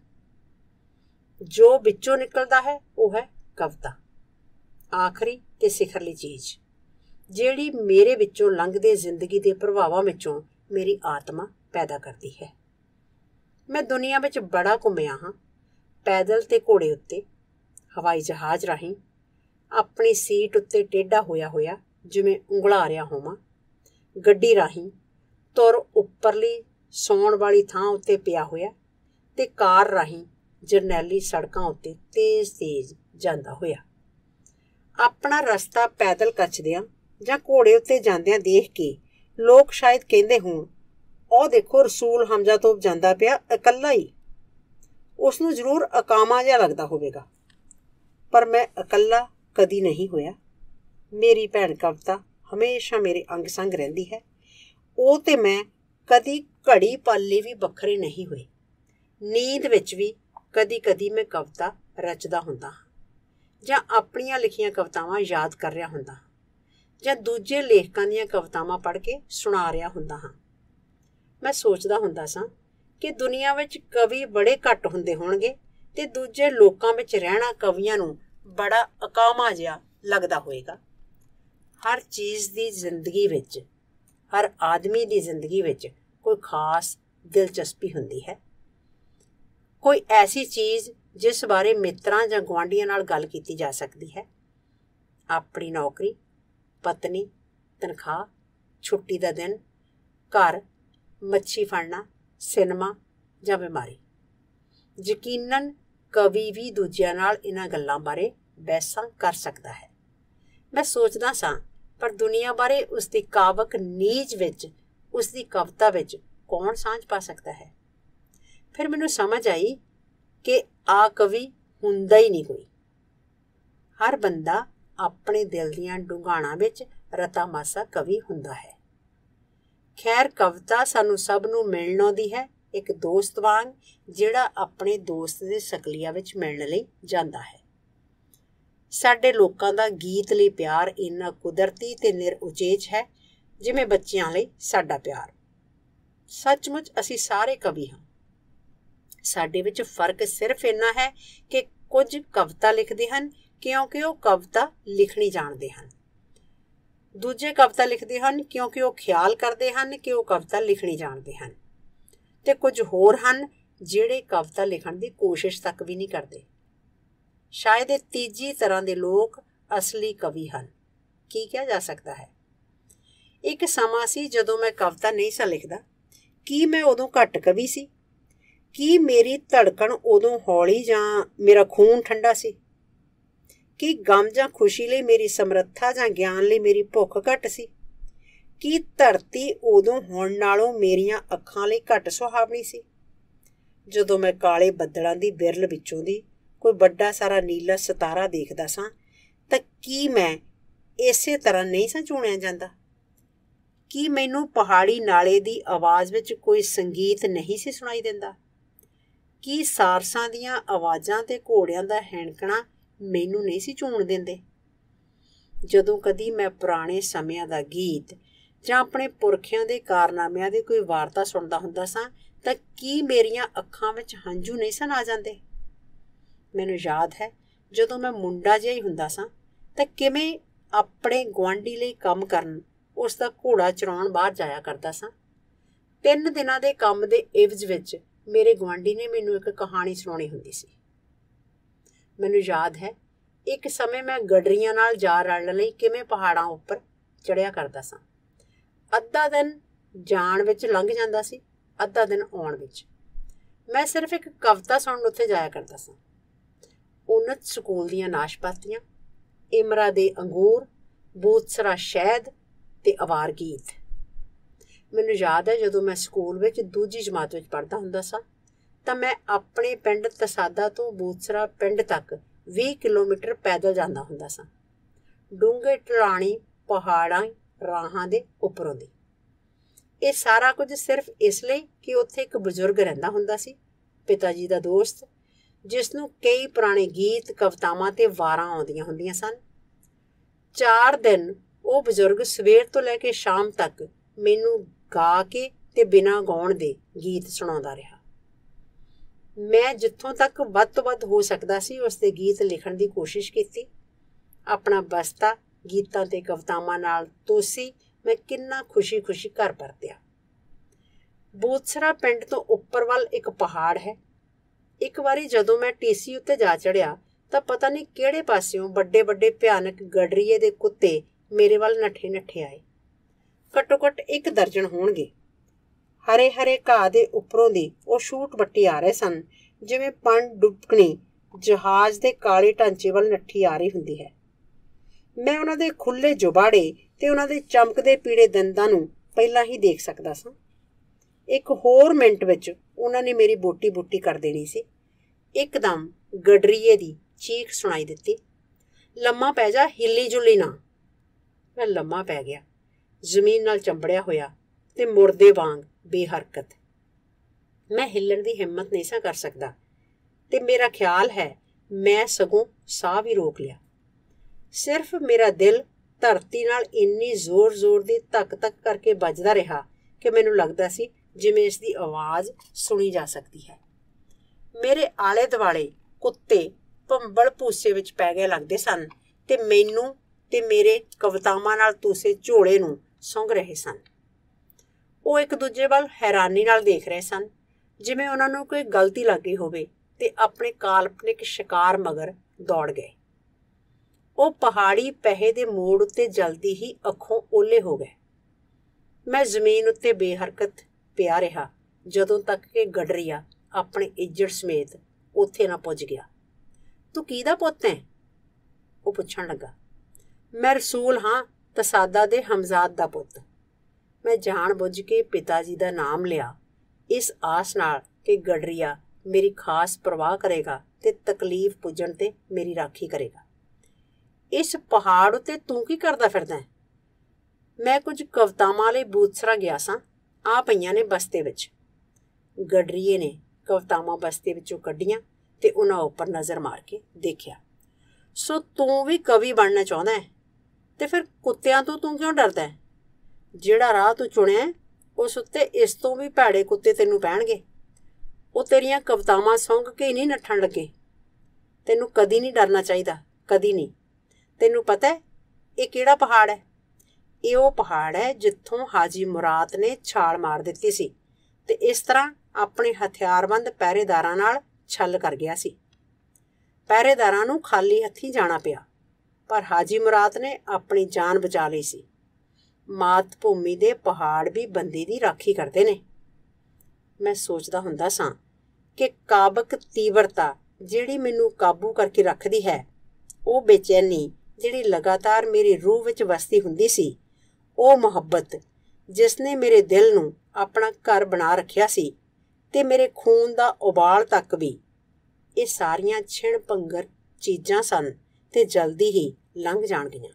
ਜੋ ਵਿੱਚੋਂ ਨਿਕਲਦਾ ਹੈ ਉਹ ਹੈ ਕਵਿਤਾ, ਆਖਰੀ ਤੇ ਸਿਖਰਲੀ ਚੀਜ਼, ਜਿਹੜੀ ਮੇਰੇ ਵਿੱਚੋਂ ਲੰਘਦੇ ਜ਼ਿੰਦਗੀ ਦੇ ਪ੍ਰਭਾਵਾਂ ਵਿੱਚੋਂ ਮੇਰੀ ਆਤਮਾ ਪੈਦਾ ਕਰਦੀ ਹੈ। ਮੈਂ ਦੁਨੀਆ ਵਿੱਚ ਬੜਾ ਘੁੰਮਿਆ ਹਾਂ, ਪੈਦਲ ਤੇ ਘੋੜੇ ਉੱਤੇ, ਹਵਾਈ ਜਹਾਜ਼ ਰਾਹੀਂ, ਆਪਣੀ ਸੀਟ ਉੱਤੇ ਟੇਢਾ ਹੋਇਆ ਹੋਇਆ ਜਿਵੇਂ ਉਂਘਲਾ ਰਿਹਾ ਹੋਵਾਂ, ਗੱਡੀ ਰਾਹੀਂ, ਤੁਰ ਉੱਪਰਲੀ ਸੌਣ ਵਾਲੀ ਥਾਂ ਉੱਤੇ ਪਿਆ ਹੋਇਆ, ਤੇ ਕਾਰ ਰਾਹੀਂ ਜਰਨੈਲੀ ਸੜਕਾਂ ਉੱਤੇ ਤੇਜ਼ ਤੇਜ਼ ਜਾਂਦਾ ਹੋਇਆ। ਆਪਣਾ ਰਸਤਾ ਪੈਦਲ ਕੱਛਦਿਆਂ ਜਾਂ ਘੋੜੇ ਉੱਤੇ ਜਾਂਦਿਆਂ ਦੇਖ ਕੇ ਲੋਕ ਸ਼ਾਇਦ ਕਹਿੰਦੇ ਹੋਣ, ਉਹ ਦੇਖੋ ਰਸੂਲ ਹਮਜ਼ਾ ਤੋਪ ਜਾਂਦਾ ਪਿਆ ਇਕੱਲਾ ਹੀ, ਉਸ ਨੂੰ ਜ਼ਰੂਰ ਅਕਾਮਾ ਜਿਹਾ ਲੱਗਦਾ ਹੋਵੇਗਾ। ਪਰ ਮੈਂ ਇਕੱਲਾ ਕਦੀ ਨਹੀਂ ਹੋਇਆ। ਮੇਰੀ ਭੈਣ ਕਵਿਤਾ ਹਮੇਸ਼ਾ ਮੇਰੇ ਅੰਗ ਸੰਗ ਰਹਿੰਦੀ ਹੈ। ਉਹ ਤੇ ਮੈਂ ਕਦੀ ਘੜੀ ਪਲ ਲਈ ਵੀ ਵੱਖਰੇ ਨਹੀਂ ਹੋਏ। ਨੀਂਦ ਵਿੱਚ ਵੀ ਕਦੀ ਕਦੀ ਮੈਂ ਕਵਿਤਾ ਰਚਦਾ ਹੁੰਦਾ ਹਾਂ, ਜਾਂ ਆਪਣੀਆਂ ਲਿਖੀਆਂ ਕਵਿਤਾਵਾਂ ਯਾਦ ਕਰ ਰਿਹਾ ਹੁੰਦਾ ਹਾਂ, ਜਾਂ ਦੂਜੇ ਲੇਖਕਾਂ ਦੀਆਂ ਕਵਿਤਾਵਾਂ ਪੜ੍ਹ ਕੇ ਸੁਣਾ ਰਿਹਾ ਹੁੰਦਾ ਹਾਂ। ਮੈਂ ਸੋਚਦਾ ਹੁੰਦਾ ਸਾਂ ਕਿ ਦੁਨੀਆ ਵਿੱਚ ਕਵੀ ਬੜੇ ਘੱਟ ਹੁੰਦੇ ਹੋਣਗੇ ਤੇ ਦੂਜੇ ਲੋਕਾਂ ਵਿੱਚ ਰਹਿਣਾ ਕਵੀਆਂ ਨੂੰ ਬੜਾ ਅਕਾਮਾ ਜਿਹਾ ਲੱਗਦਾ ਹੋਏਗਾ। ਹਰ ਚੀਜ਼ ਦੀ ਜ਼ਿੰਦਗੀ ਵਿੱਚ, ਹਰ ਆਦਮੀ ਦੀ ਜ਼ਿੰਦਗੀ ਵਿੱਚ ਕੋਈ ਖਾਸ ਦਿਲਚਸਪੀ ਹੁੰਦੀ ਹੈ। ਕੋਈ ਐਸੀ ਚੀਜ਼ ਜਿਸ ਬਾਰੇ ਮਿੱਤਰਾਂ ਜਾਂ ਗੁਆਂਢੀਆਂ ਨਾਲ ਗੱਲ ਕੀਤੀ ਜਾ ਸਕਦੀ ਹੈ। ਆਪਣੀ ਨੌਕਰੀ, ਪਤਨੀ, ਤਨਖਾਹ, ਛੁੱਟੀ ਦਾ ਦਿਨ, ਘਰ, ਮੱਛੀ ਫੜਨਾ, ਸਿਨੇਮਾ ਜਾਂ ਬਿਮਾਰੀ। ਯਕੀਨਨ ਕਵੀ ਵੀ ਦੂਜਿਆਂ ਨਾਲ ਇਹਨਾਂ ਗੱਲਾਂ ਬਾਰੇ ਬਹਿਸਾਂ ਕਰ ਸਕਦਾ ਹੈ। ਮੈਂ ਸੋਚਦਾ ਸਾਂ, ਪਰ ਦੁਨੀਆ ਬਾਰੇ ਉਸਦੀ ਕਾਵਕ ਨੀਝ ਵਿੱਚ, ਉਸਦੀ ਕਵਿਤਾ ਵਿੱਚ ਕੌਣ ਸਾਂਝ ਪਾ ਸਕਦਾ ਹੈ। ਫਿਰ ਮੈਨੂੰ ਸਮਝ ਆਈ ਕਿ ਆ ਕਵੀ ਹੁੰਦਾ ਹੀ ਨਹੀਂ ਕੋਈ। ਹਰ ਬੰਦਾ ਆਪਣੇ ਦਿਲ ਦੀਆਂ ਡੂੰਘਾਣਾਂ ਵਿੱਚ ਰਤਾ ਮਾਸਾ ਕਵੀ ਹੁੰਦਾ ਹੈ। ਖੈਰ, ਕਵਿਤਾ ਸਾਨੂੰ ਸਭ ਨੂੰ ਮਿਲਣ ਆਉਂਦੀ ਹੈ, ਇੱਕ ਦੋਸਤ ਵਾਂਗ ਜਿਹੜਾ ਆਪਣੇ ਦੋਸਤ ਦੇ ਸਕਲੀਆ ਵਿੱਚ ਮਿਲਣ ਲਈ ਜਾਂਦਾ ਹੈ। ਸਾਡੇ ਲੋਕਾਂ ਦਾ ਗੀਤ ਲਈ ਪਿਆਰ ਇੰਨਾ ਕੁਦਰਤੀ ਤੇ ਨਿਰਉਚੇਚ ਹੈ ਜਿਵੇਂ ਬੱਚਿਆਂ ਲਈ ਸਾਡਾ ਪਿਆਰ। ਸੱਚਮੁੱਚ ਅਸੀਂ ਸਾਰੇ ਕਵੀ ਹਾਂ। ਸਾਡੇ ਵਿੱਚ ਫਰਕ ਸਿਰਫ ਇੰਨਾ ਹੈ ਕਿ ਕੁਝ ਕਵਿਤਾ ਲਿਖਦੇ ਹਨ ਕਿਉਂਕਿ ਉਹ ਕਵਿਤਾ ਲਿਖਣੀ ਜਾਣਦੇ ਹਨ। ਦੂਜੇ ਕਵਿਤਾ ਲਿਖਦੇ ਹਨ ਕਿਉਂਕਿ ਉਹ ਖਿਆਲ ਕਰਦੇ ਹਨ ਕਿ ਉਹ ਕਵਿਤਾ ਲਿਖਣੀ ਜਾਣਦੇ ਹਨ। ਤੇ ਕੁਝ ਹੋਰ ਹਨ ਜਿਹੜੇ ਕਵਿਤਾ ਲਿਖਣ ਦੀ ਕੋਸ਼ਿਸ਼ ਤੱਕ ਵੀ ਨਹੀਂ ਕਰਦੇ। ਸ਼ਾਇਦ ਇਹ ਤੀਜੀ ਤਰ੍ਹਾਂ ਦੇ ਲੋਕ ਅਸਲੀ ਕਵੀ ਹਨ। ਕੀ ਕਿਹਾ ਜਾ ਸਕਦਾ ਹੈ? ਇੱਕ ਸਮਾਂ ਸੀ ਜਦੋਂ ਮੈਂ ਕਵਿਤਾ ਨਹੀਂ ਸਾਂ ਲਿਖਦਾ। ਕੀ ਮੈਂ ਉਦੋਂ ਘੱਟ ਕਵੀ ਸੀ? ਕੀ ਮੇਰੀ ਧੜਕਣ ਉਦੋਂ ਹੌਲੀ ਜਾਂ ਮੇਰਾ ਖੂਨ ਠੰਡਾ ਸੀ? ਕੀ ਗਮ ਜਾਂ ਖੁਸ਼ੀ ਲਈ ਮੇਰੀ ਸਮਰੱਥਾ ਜਾਂ ਗਿਆਨ ਲਈ ਮੇਰੀ ਭੁੱਖ ਘੱਟ ਸੀ? ਕੀ ਧਰਤੀ ਉਦੋਂ ਹੁਣ ਨਾਲੋਂ ਮੇਰੀਆਂ ਅੱਖਾਂ ਲਈ ਘੱਟ ਸੁਹਾਵਣੀ ਸੀ? ਜਦੋਂ ਮੈਂ ਕਾਲੇ ਬੱਦਲਾਂ ਦੀ ਬਿਰਲ ਵਿੱਚੋਂ ਦੀ ਕੋਈ ਵੱਡਾ ਸਾਰਾ ਨੀਲਾ ਸਿਤਾਰਾ ਦੇਖਦਾ ਸਾਂ ਤਾਂ ਕੀ ਮੈਂ ਇਸੇ ਤਰ੍ਹਾਂ ਨਹੀਂ ਸਾਂ ਚੁਣਿਆ ਜਾਂਦਾ? ਕੀ ਮੈਨੂੰ ਪਹਾੜੀ ਨਾਲੇ ਦੀ ਆਵਾਜ਼ ਵਿੱਚ ਕੋਈ ਸੰਗੀਤ ਨਹੀਂ ਸੀ ਸੁਣਾਈ ਦਿੰਦਾ? ਕੀ ਸਾਰਸਾਂ ਦੀਆਂ ਆਵਾਜ਼ਾਂ ਤੇ ਘੋੜਿਆਂ ਦਾ ਹੈਂਕਣਾ ਮੈਨੂੰ ਨਹੀਂ ਸੀ ਝੂਣ ਦਿੰਦੇ? ਜਦੋਂ ਕਦੀ ਮੈਂ ਪੁਰਾਣੇ ਸਮਿਆਂ ਦਾ ਗੀਤ ਜਾਂ ਆਪਣੇ ਪੁਰਖਿਆਂ ਦੇ ਕਾਰਨਾਮਿਆਂ ਦੀ ਕੋਈ ਵਾਰਤਾ ਸੁਣਦਾ ਹੁੰਦਾ ਸਾਂ ਤਾਂ ਕੀ ਮੇਰੀਆਂ ਅੱਖਾਂ ਵਿੱਚ ਹੰਝੂ ਨਹੀਂ ਸਨ ਆ ਜਾਂਦੇ? ਮੈਨੂੰ ਯਾਦ ਹੈ ਜਦੋਂ ਮੈਂ ਮੁੰਡਾ ਜਿਹਾ ਹੀ ਹੁੰਦਾ ਸਾਂ ਤਾਂ ਕਿਵੇਂ ਆਪਣੇ ਗੁਆਂਢੀ ਲਈ ਕੰਮ ਕਰਨ, ਉਸ ਦਾ ਘੋੜਾ ਚਰਾਉਣ ਬਾਹਰ ਜਾਇਆ ਕਰਦਾ ਸਾਂ। ਤਿੰਨ ਦਿਨਾਂ ਦੇ ਕੰਮ ਦੇ ਇਵਜ਼ ਵਿੱਚ ਮੇਰੇ ਗੁਆਂਢੀ ਨੇ ਮੈਨੂੰ ਇੱਕ ਕਹਾਣੀ ਸੁਣਾਉਣੀ ਹੁੰਦੀ ਸੀ। ਮੈਨੂੰ ਯਾਦ ਹੈ ਇੱਕ ਸਮੇਂ ਮੈਂ ਗਡਰੀਆਂ ਨਾਲ ਜਾ ਰਲਣ ਲਈ ਕਿਵੇਂ ਪਹਾੜਾਂ ਉੱਪਰ ਚੜ੍ਹਿਆ ਕਰਦਾ ਸਾਂ। ਅੱਧਾ ਦਿਨ ਜਾਣ ਵਿੱਚ ਲੰਘ ਜਾਂਦਾ ਸੀ, ਅੱਧਾ ਦਿਨ ਆਉਣ ਵਿੱਚ। ਮੈਂ ਸਿਰਫ ਇੱਕ ਕਵਿਤਾ ਸੁਣਨ ਉੱਥੇ ਜਾਇਆ ਕਰਦਾ ਸਾਂ। ਉਨਤ ਸਕੂਲ ਦੀਆਂ ਨਾਸ਼ਪਾਤੀਆਂ, ਇਮਰਾ ਦੇ ਅੰਗੂਰ, ਬੂਥਸਰਾ ਸ਼ਹਿਦ ਤੇ ਅਵਾਰ ਗੀਤ। ਮੈਨੂੰ ਯਾਦ ਹੈ ਜਦੋਂ ਮੈਂ ਸਕੂਲ ਵਿੱਚ ਦੂਜੀ ਜਮਾਤ ਵਿੱਚ ਪੜ੍ਹਦਾ ਹੁੰਦਾ ਸਾਂ ਤਾਂ ਮੈਂ ਆਪਣੇ ਪਿੰਡ ਤਸਾਦਾ ਤੋਂ ਬੂਥਸਰਾ ਪਿੰਡ ਤੱਕ ਵੀਹ ਕਿਲੋਮੀਟਰ ਪੈਦਲ ਜਾਂਦਾ ਹੁੰਦਾ ਸਾਂ, ਡੂੰਘੇ ਢਲਾਣੀ ਪਹਾੜਾਂ ਰਾਹਾਂ ਦੇ ਉੱਪਰੋਂ ਦੀ। ਇਹ ਸਾਰਾ ਕੁਝ ਸਿਰਫ ਇਸ ਲਈ ਕਿ ਉੱਥੇ ਇੱਕ ਬਜ਼ੁਰਗ ਰਹਿੰਦਾ ਹੁੰਦਾ ਸੀ, ਪਿਤਾ ਜੀ ਦਾ ਦੋਸਤ, ਜਿਸ ਨੂੰ ਕਈ ਪੁਰਾਣੇ ਗੀਤ, ਕਵਿਤਾਵਾਂ ਤੇ ਵਾਰਾਂ ਆਉਂਦੀਆਂ ਹੁੰਦੀਆਂ ਸਨ। ਚਾਰ ਦਿਨ ਉਹ ਬਜ਼ੁਰਗ ਸਵੇਰ ਤੋਂ ਲੈ ਕੇ ਸ਼ਾਮ ਤੱਕ ਮੈਨੂੰ ਗਾ ਕੇ ਤੇ ਬਿਨਾਂ ਗਾਉਣ ਦੇ ਗੀਤ ਸੁਣਾਉਂਦਾ ਰਿਹਾ। ਮੈਂ ਜਿੱਥੋਂ ਤੱਕ ਵੱਧ ਤੋਂ ਵੱਧ ਹੋ ਸਕਦਾ ਸੀ ਉਸ ਦੇ ਗੀਤ ਲਿਖਣ ਦੀ ਕੋਸ਼ਿਸ਼ ਕੀਤੀ। ਆਪਣਾ ਬਸਤਾ ਗੀਤਾਂ ਤੇ ਕਵਿਤਾਵਾਂ ਨਾਲ ਤੋਸੀ ਮੈਂ ਕਿੰਨਾ ਖੁਸ਼ੀ ਖੁਸ਼ੀ ਘਰ ਪਰਤਿਆ। ਬੂਥਸਰਾ ਪਿੰਡ ਤੋਂ ਉੱਪਰ ਵੱਲ ਇੱਕ ਪਹਾੜ ਹੈ। ਇੱਕ ਵਾਰੀ ਜਦੋਂ ਮੈਂ ਟੀਸੀ ਉੱਤੇ ਜਾ ਚੜ੍ਹਿਆ ਤਾਂ ਪਤਾ ਨਹੀਂ ਕਿਹੜੇ ਪਾਸਿਓਂ ਵੱਡੇ ਵੱਡੇ ਭਿਆਨਕ ਗਡਰੀਏ ਦੇ ਕੁੱਤੇ ਮੇਰੇ ਵੱਲ ਨੱਠੇ ਨੱਠੇ ਆਏ। ਘੱਟੋ ਘੱਟ ਇੱਕ ਦਰਜਨ ਹੋਣਗੇ। ਹਰੇ ਹਰੇ ਘਾਹ ਦੇ ਉੱਪਰੋਂ ਦੀ ਉਹ ਛੂਟ ਵੱਟੀ ਆ ਰਹੇ ਸਨ ਜਿਵੇਂ ਪਣ ਡੁਬਕਣੀ ਜਹਾਜ਼ ਦੇ ਕਾਲੇ ਢਾਂਚੇ ਵੱਲ ਨੱਠੀ ਆ ਰਹੀ ਹੁੰਦੀ ਹੈ। ਮੈਂ ਉਹਨਾਂ ਦੇ ਖੁੱਲ੍ਹੇ ਜੁਬਾੜੇ ਤੇ ਉਹਨਾਂ ਦੇ ਚਮਕਦੇ ਪੀਲੇ ਦੰਦਾਂ ਨੂੰ ਪਹਿਲਾਂ ਹੀ ਦੇਖ ਸਕਦਾ ਸਾਂ। ਇੱਕ ਹੋਰ ਮਿੰਟ ਵਿੱਚ ਉਹਨਾਂ ਨੇ ਮੇਰੀ ਬੋਟੀ ਬੋਟੀ ਕਰ ਦੇਣੀ ਸੀ। ਇੱਕਦਮ ਗਡਰੀਏ ਦੀ ਚੀਖ ਸੁਣਾਈ ਦਿੱਤੀ, ਲੰਮਾ ਪੈ ਜਾ, ਹਿੱਲੀ ਜੁੱਲੀ ਨਾ। ਮੈਂ ਲੰਮਾ ਪੈ ਗਿਆ, ਜ਼ਮੀਨ ਨਾਲ ਚੰਬੜਿਆ ਹੋਇਆ ਤੇ ਮੁਰਦੇ ਵਾਂਗ ਬੇਹਰਕਤ। ਮੈਂ ਹਿੱਲਣ ਦੀ ਹਿੰਮਤ ਨਹੀਂ ਸਾਂ ਕਰ ਸਕਦਾ ਤੇ ਮੇਰਾ ਖਿਆਲ ਹੈ ਮੈਂ ਸਗੋਂ ਸਾਹ ਵੀ ਰੋਕ ਲਿਆ। ਸਿਰਫ ਮੇਰਾ ਦਿਲ ਧਰਤੀ ਨਾਲ ਇੰਨੀ ਜ਼ੋਰ ਜ਼ੋਰ ਦੀ ਧੱਕ ਧੱਕ ਕਰਕੇ ਵੱਜਦਾ ਰਿਹਾ ਕਿ ਮੈਨੂੰ ਲੱਗਦਾ ਸੀ ਜਿਵੇਂ ਇਸ ਦੀ ਆਵਾਜ਼ ਸੁਣੀ ਜਾ ਸਕਦੀ ਹੈ। ਮੇਰੇ ਆਲੇ ਦੁਆਲੇ ਕੁੱਤੇ ਭੰਬਲ ਭੂਸੇ ਵਿੱਚ ਪੈ ਗਏ ਲੱਗਦੇ ਸਨ ਤੇ ਮੈਨੂੰ ਤੇ ਮੇਰੇ ਕਵਿਤਾਵਾਂ ਨਾਲ ਤੂਸੇ ਝੋਲੇ ਨੂੰ ਸੁੰਘ ਰਹੇ ਸਨ। ਉਹ ਇੱਕ ਦੂਜੇ ਵੱਲ ਹੈਰਾਨੀ ਨਾਲ ਦੇਖ ਰਹੇ ਸਨ, ਜਿਵੇਂ ਉਹਨਾਂ ਨੂੰ ਕੋਈ ਗਲਤੀ ਲੱਗ ਗਈ ਹੋਵੇ ਤੇ ਆਪਣੇ ਕਾਲਪਨਿਕ ਸ਼ਿਕਾਰ ਮਗਰ ਦੌੜ ਗਏ। ਉਹ ਪਹਾੜੀ ਪਹੇ ਦੇ ਮੋੜ ਉੱਤੇ ਜਲਦੀ ਹੀ ਅੱਖੋਂ ਓਹਲੇ ਹੋ ਗਏ। ਮੈਂ ਜ਼ਮੀਨ ਉੱਤੇ ਬੇਹਰਕਤ ਪਿਆ ਰਿਹਾ ਜਦੋਂ ਤੱਕ ਕਿ ਗਡਰੀਆ ਆਪਣੇ ਇੱਜੜ ਸਮੇਤ ਉੱਥੇ ਨਾ ਪੁੱਜ ਗਿਆ। ਤੂੰ ਕਿਹਦਾ ਪੁੱਤ ਹੈ? ਉਹ ਪੁੱਛਣ ਲੱਗਾ। ਮੈਂ ਰਸੂਲ ਹਾਂ, ਤਸਾਦਾ ਦੇ ਹਮਜ਼ਾਦ ਦਾ ਪੁੱਤ। ਮੈਂ ਜਾਣ ਬੁੱਝ ਕੇ ਪਿਤਾ ਜੀ ਦਾ ਨਾਮ ਲਿਆ, ਇਸ ਆਸ ਨਾਲ ਕਿ ਗਡਰੀਆ ਮੇਰੀ ਖਾਸ ਪਰਵਾਹ ਕਰੇਗਾ ਤੇ ਤਕਲੀਫ ਪੁੱਜਣ ਤੇ ਮੇਰੀ ਰਾਖੀ ਕਰੇਗਾ। ਇਸ ਪਹਾੜ ਉੱਤੇ ਤੂੰ ਕੀ ਕਰਦਾ ਫਿਰਦਾ ਹੈ? ਮੈਂ ਕੁਝ ਕਵਿਤਾਵਾਂ ਲਈ ਬੂਥਸਰਾ ਗਿਆ ਸਾਂ, ਆ ਪਈਆਂ ਨੇ ਬਸਤੇ ਵਿੱਚ। ਗਡਰੀਏ ਨੇ ਕਵਿਤਾਵਾਂ ਬਸਤੇ ਵਿੱਚੋਂ ਕੱਢੀਆਂ ਤੇ ਉਹਨਾਂ ਉੱਪਰ ਨਜ਼ਰ ਮਾਰ ਕੇ ਦੇਖਿਆ। ਸੋ ਤੂੰ ਵੀ ਕਵੀ ਬਣਨਾ ਚਾਹੁੰਦਾ ਹੈ? ਤੇ ਫਿਰ ਕੁੱਤਿਆਂ ਤੋਂ ਤੂੰ ਕਿਉਂ ਡਰਦਾ ਹੈ? ਜਿਹੜਾ ਰਾਹ ਤੂੰ ਚੁਣਿਆ ਉਸ ਉੱਤੇ ਇਸ ਤੋਂ ਵੀ ਭੈੜੇ ਕੁੱਤੇ ਤੈਨੂੰ ਪੈਣਗੇ। ਉਹ ਤੇਰੀਆਂ ਕਵਿਤਾਵਾਂ ਸੁੰਘ ਕੇ ਹੀ ਨਹੀਂ ਨੱਠਣ ਲੱਗੇ। ਤੈਨੂੰ ਕਦੀ ਨਹੀਂ ਡਰਨਾ ਚਾਹੀਦਾ, ਕਦੀ ਨਹੀਂ। ਤੈਨੂੰ ਪਤਾ ਹੈ ਇਹ ਕਿਹੜਾ ਪਹਾੜ ਹੈ? ਇਹ ਉਹ ਪਹਾੜ ਹੈ ਜਿੱਥੋਂ ਹਾਜੀ ਮੁਰਾਦ ਨੇ ਛਾਲ ਮਾਰ ਦਿੱਤੀ ਸੀ ਤੇ ਇਸ ਤਰ੍ਹਾਂ ਆਪਣੇ ਹਥਿਆਰਬੰਦ ਪਹਿਰੇਦਾਰਾਂ ਨਾਲ ਛਲ ਕਰ ਗਿਆ ਸੀ। ਪਹਿਰੇਦਾਰਾਂ ਨੂੰ ਖਾਲੀ ਹੱਥੀਂ ਜਾਣਾ ਪਿਆ, ਪਰ ਹਾਜੀ ਮੁਰਾਦ ਨੇ ਆਪਣੀ ਜਾਨ ਬਚਾ ਲਈ ਸੀ। ਮਾਤ ਭੂਮੀ ਦੇ ਪਹਾੜ ਵੀ ਬੰਦੇ ਦੀ ਰਾਖੀ ਕਰਦੇ ਨੇ। ਮੈਂ ਸੋਚਦਾ ਹੁੰਦਾ ਸਾਂ ਕਿ ਕਾਬਕ ਤੀਵਰਤਾ ਜਿਹੜੀ ਮੈਨੂੰ ਕਾਬੂ ਕਰਕੇ ਰੱਖਦੀ ਹੈ, ਉਹ ਬੇਚੈਨੀ ਜਿਹੜੀ ਲਗਾਤਾਰ ਮੇਰੀ ਰੂਹ ਵਿੱਚ ਵਸਦੀ ਹੁੰਦੀ ਸੀ, ਉਹ ਮੁਹੱਬਤ ਜਿਸ ਨੇ ਮੇਰੇ ਦਿਲ ਨੂੰ ਆਪਣਾ ਘਰ ਬਣਾ ਰੱਖਿਆ ਸੀ ਤੇ ਮੇਰੇ ਖੂਨ ਦਾ ਉਬਾਲ ਤੱਕ ਵੀ, ਇਹ ਸਾਰੀਆਂ ਛਿਣ ਭੰਗਰ ਚੀਜ਼ਾਂ ਸਨ ਤੇ ਜਲਦੀ ਹੀ ਲੰਘ ਜਾਣਗੀਆਂ।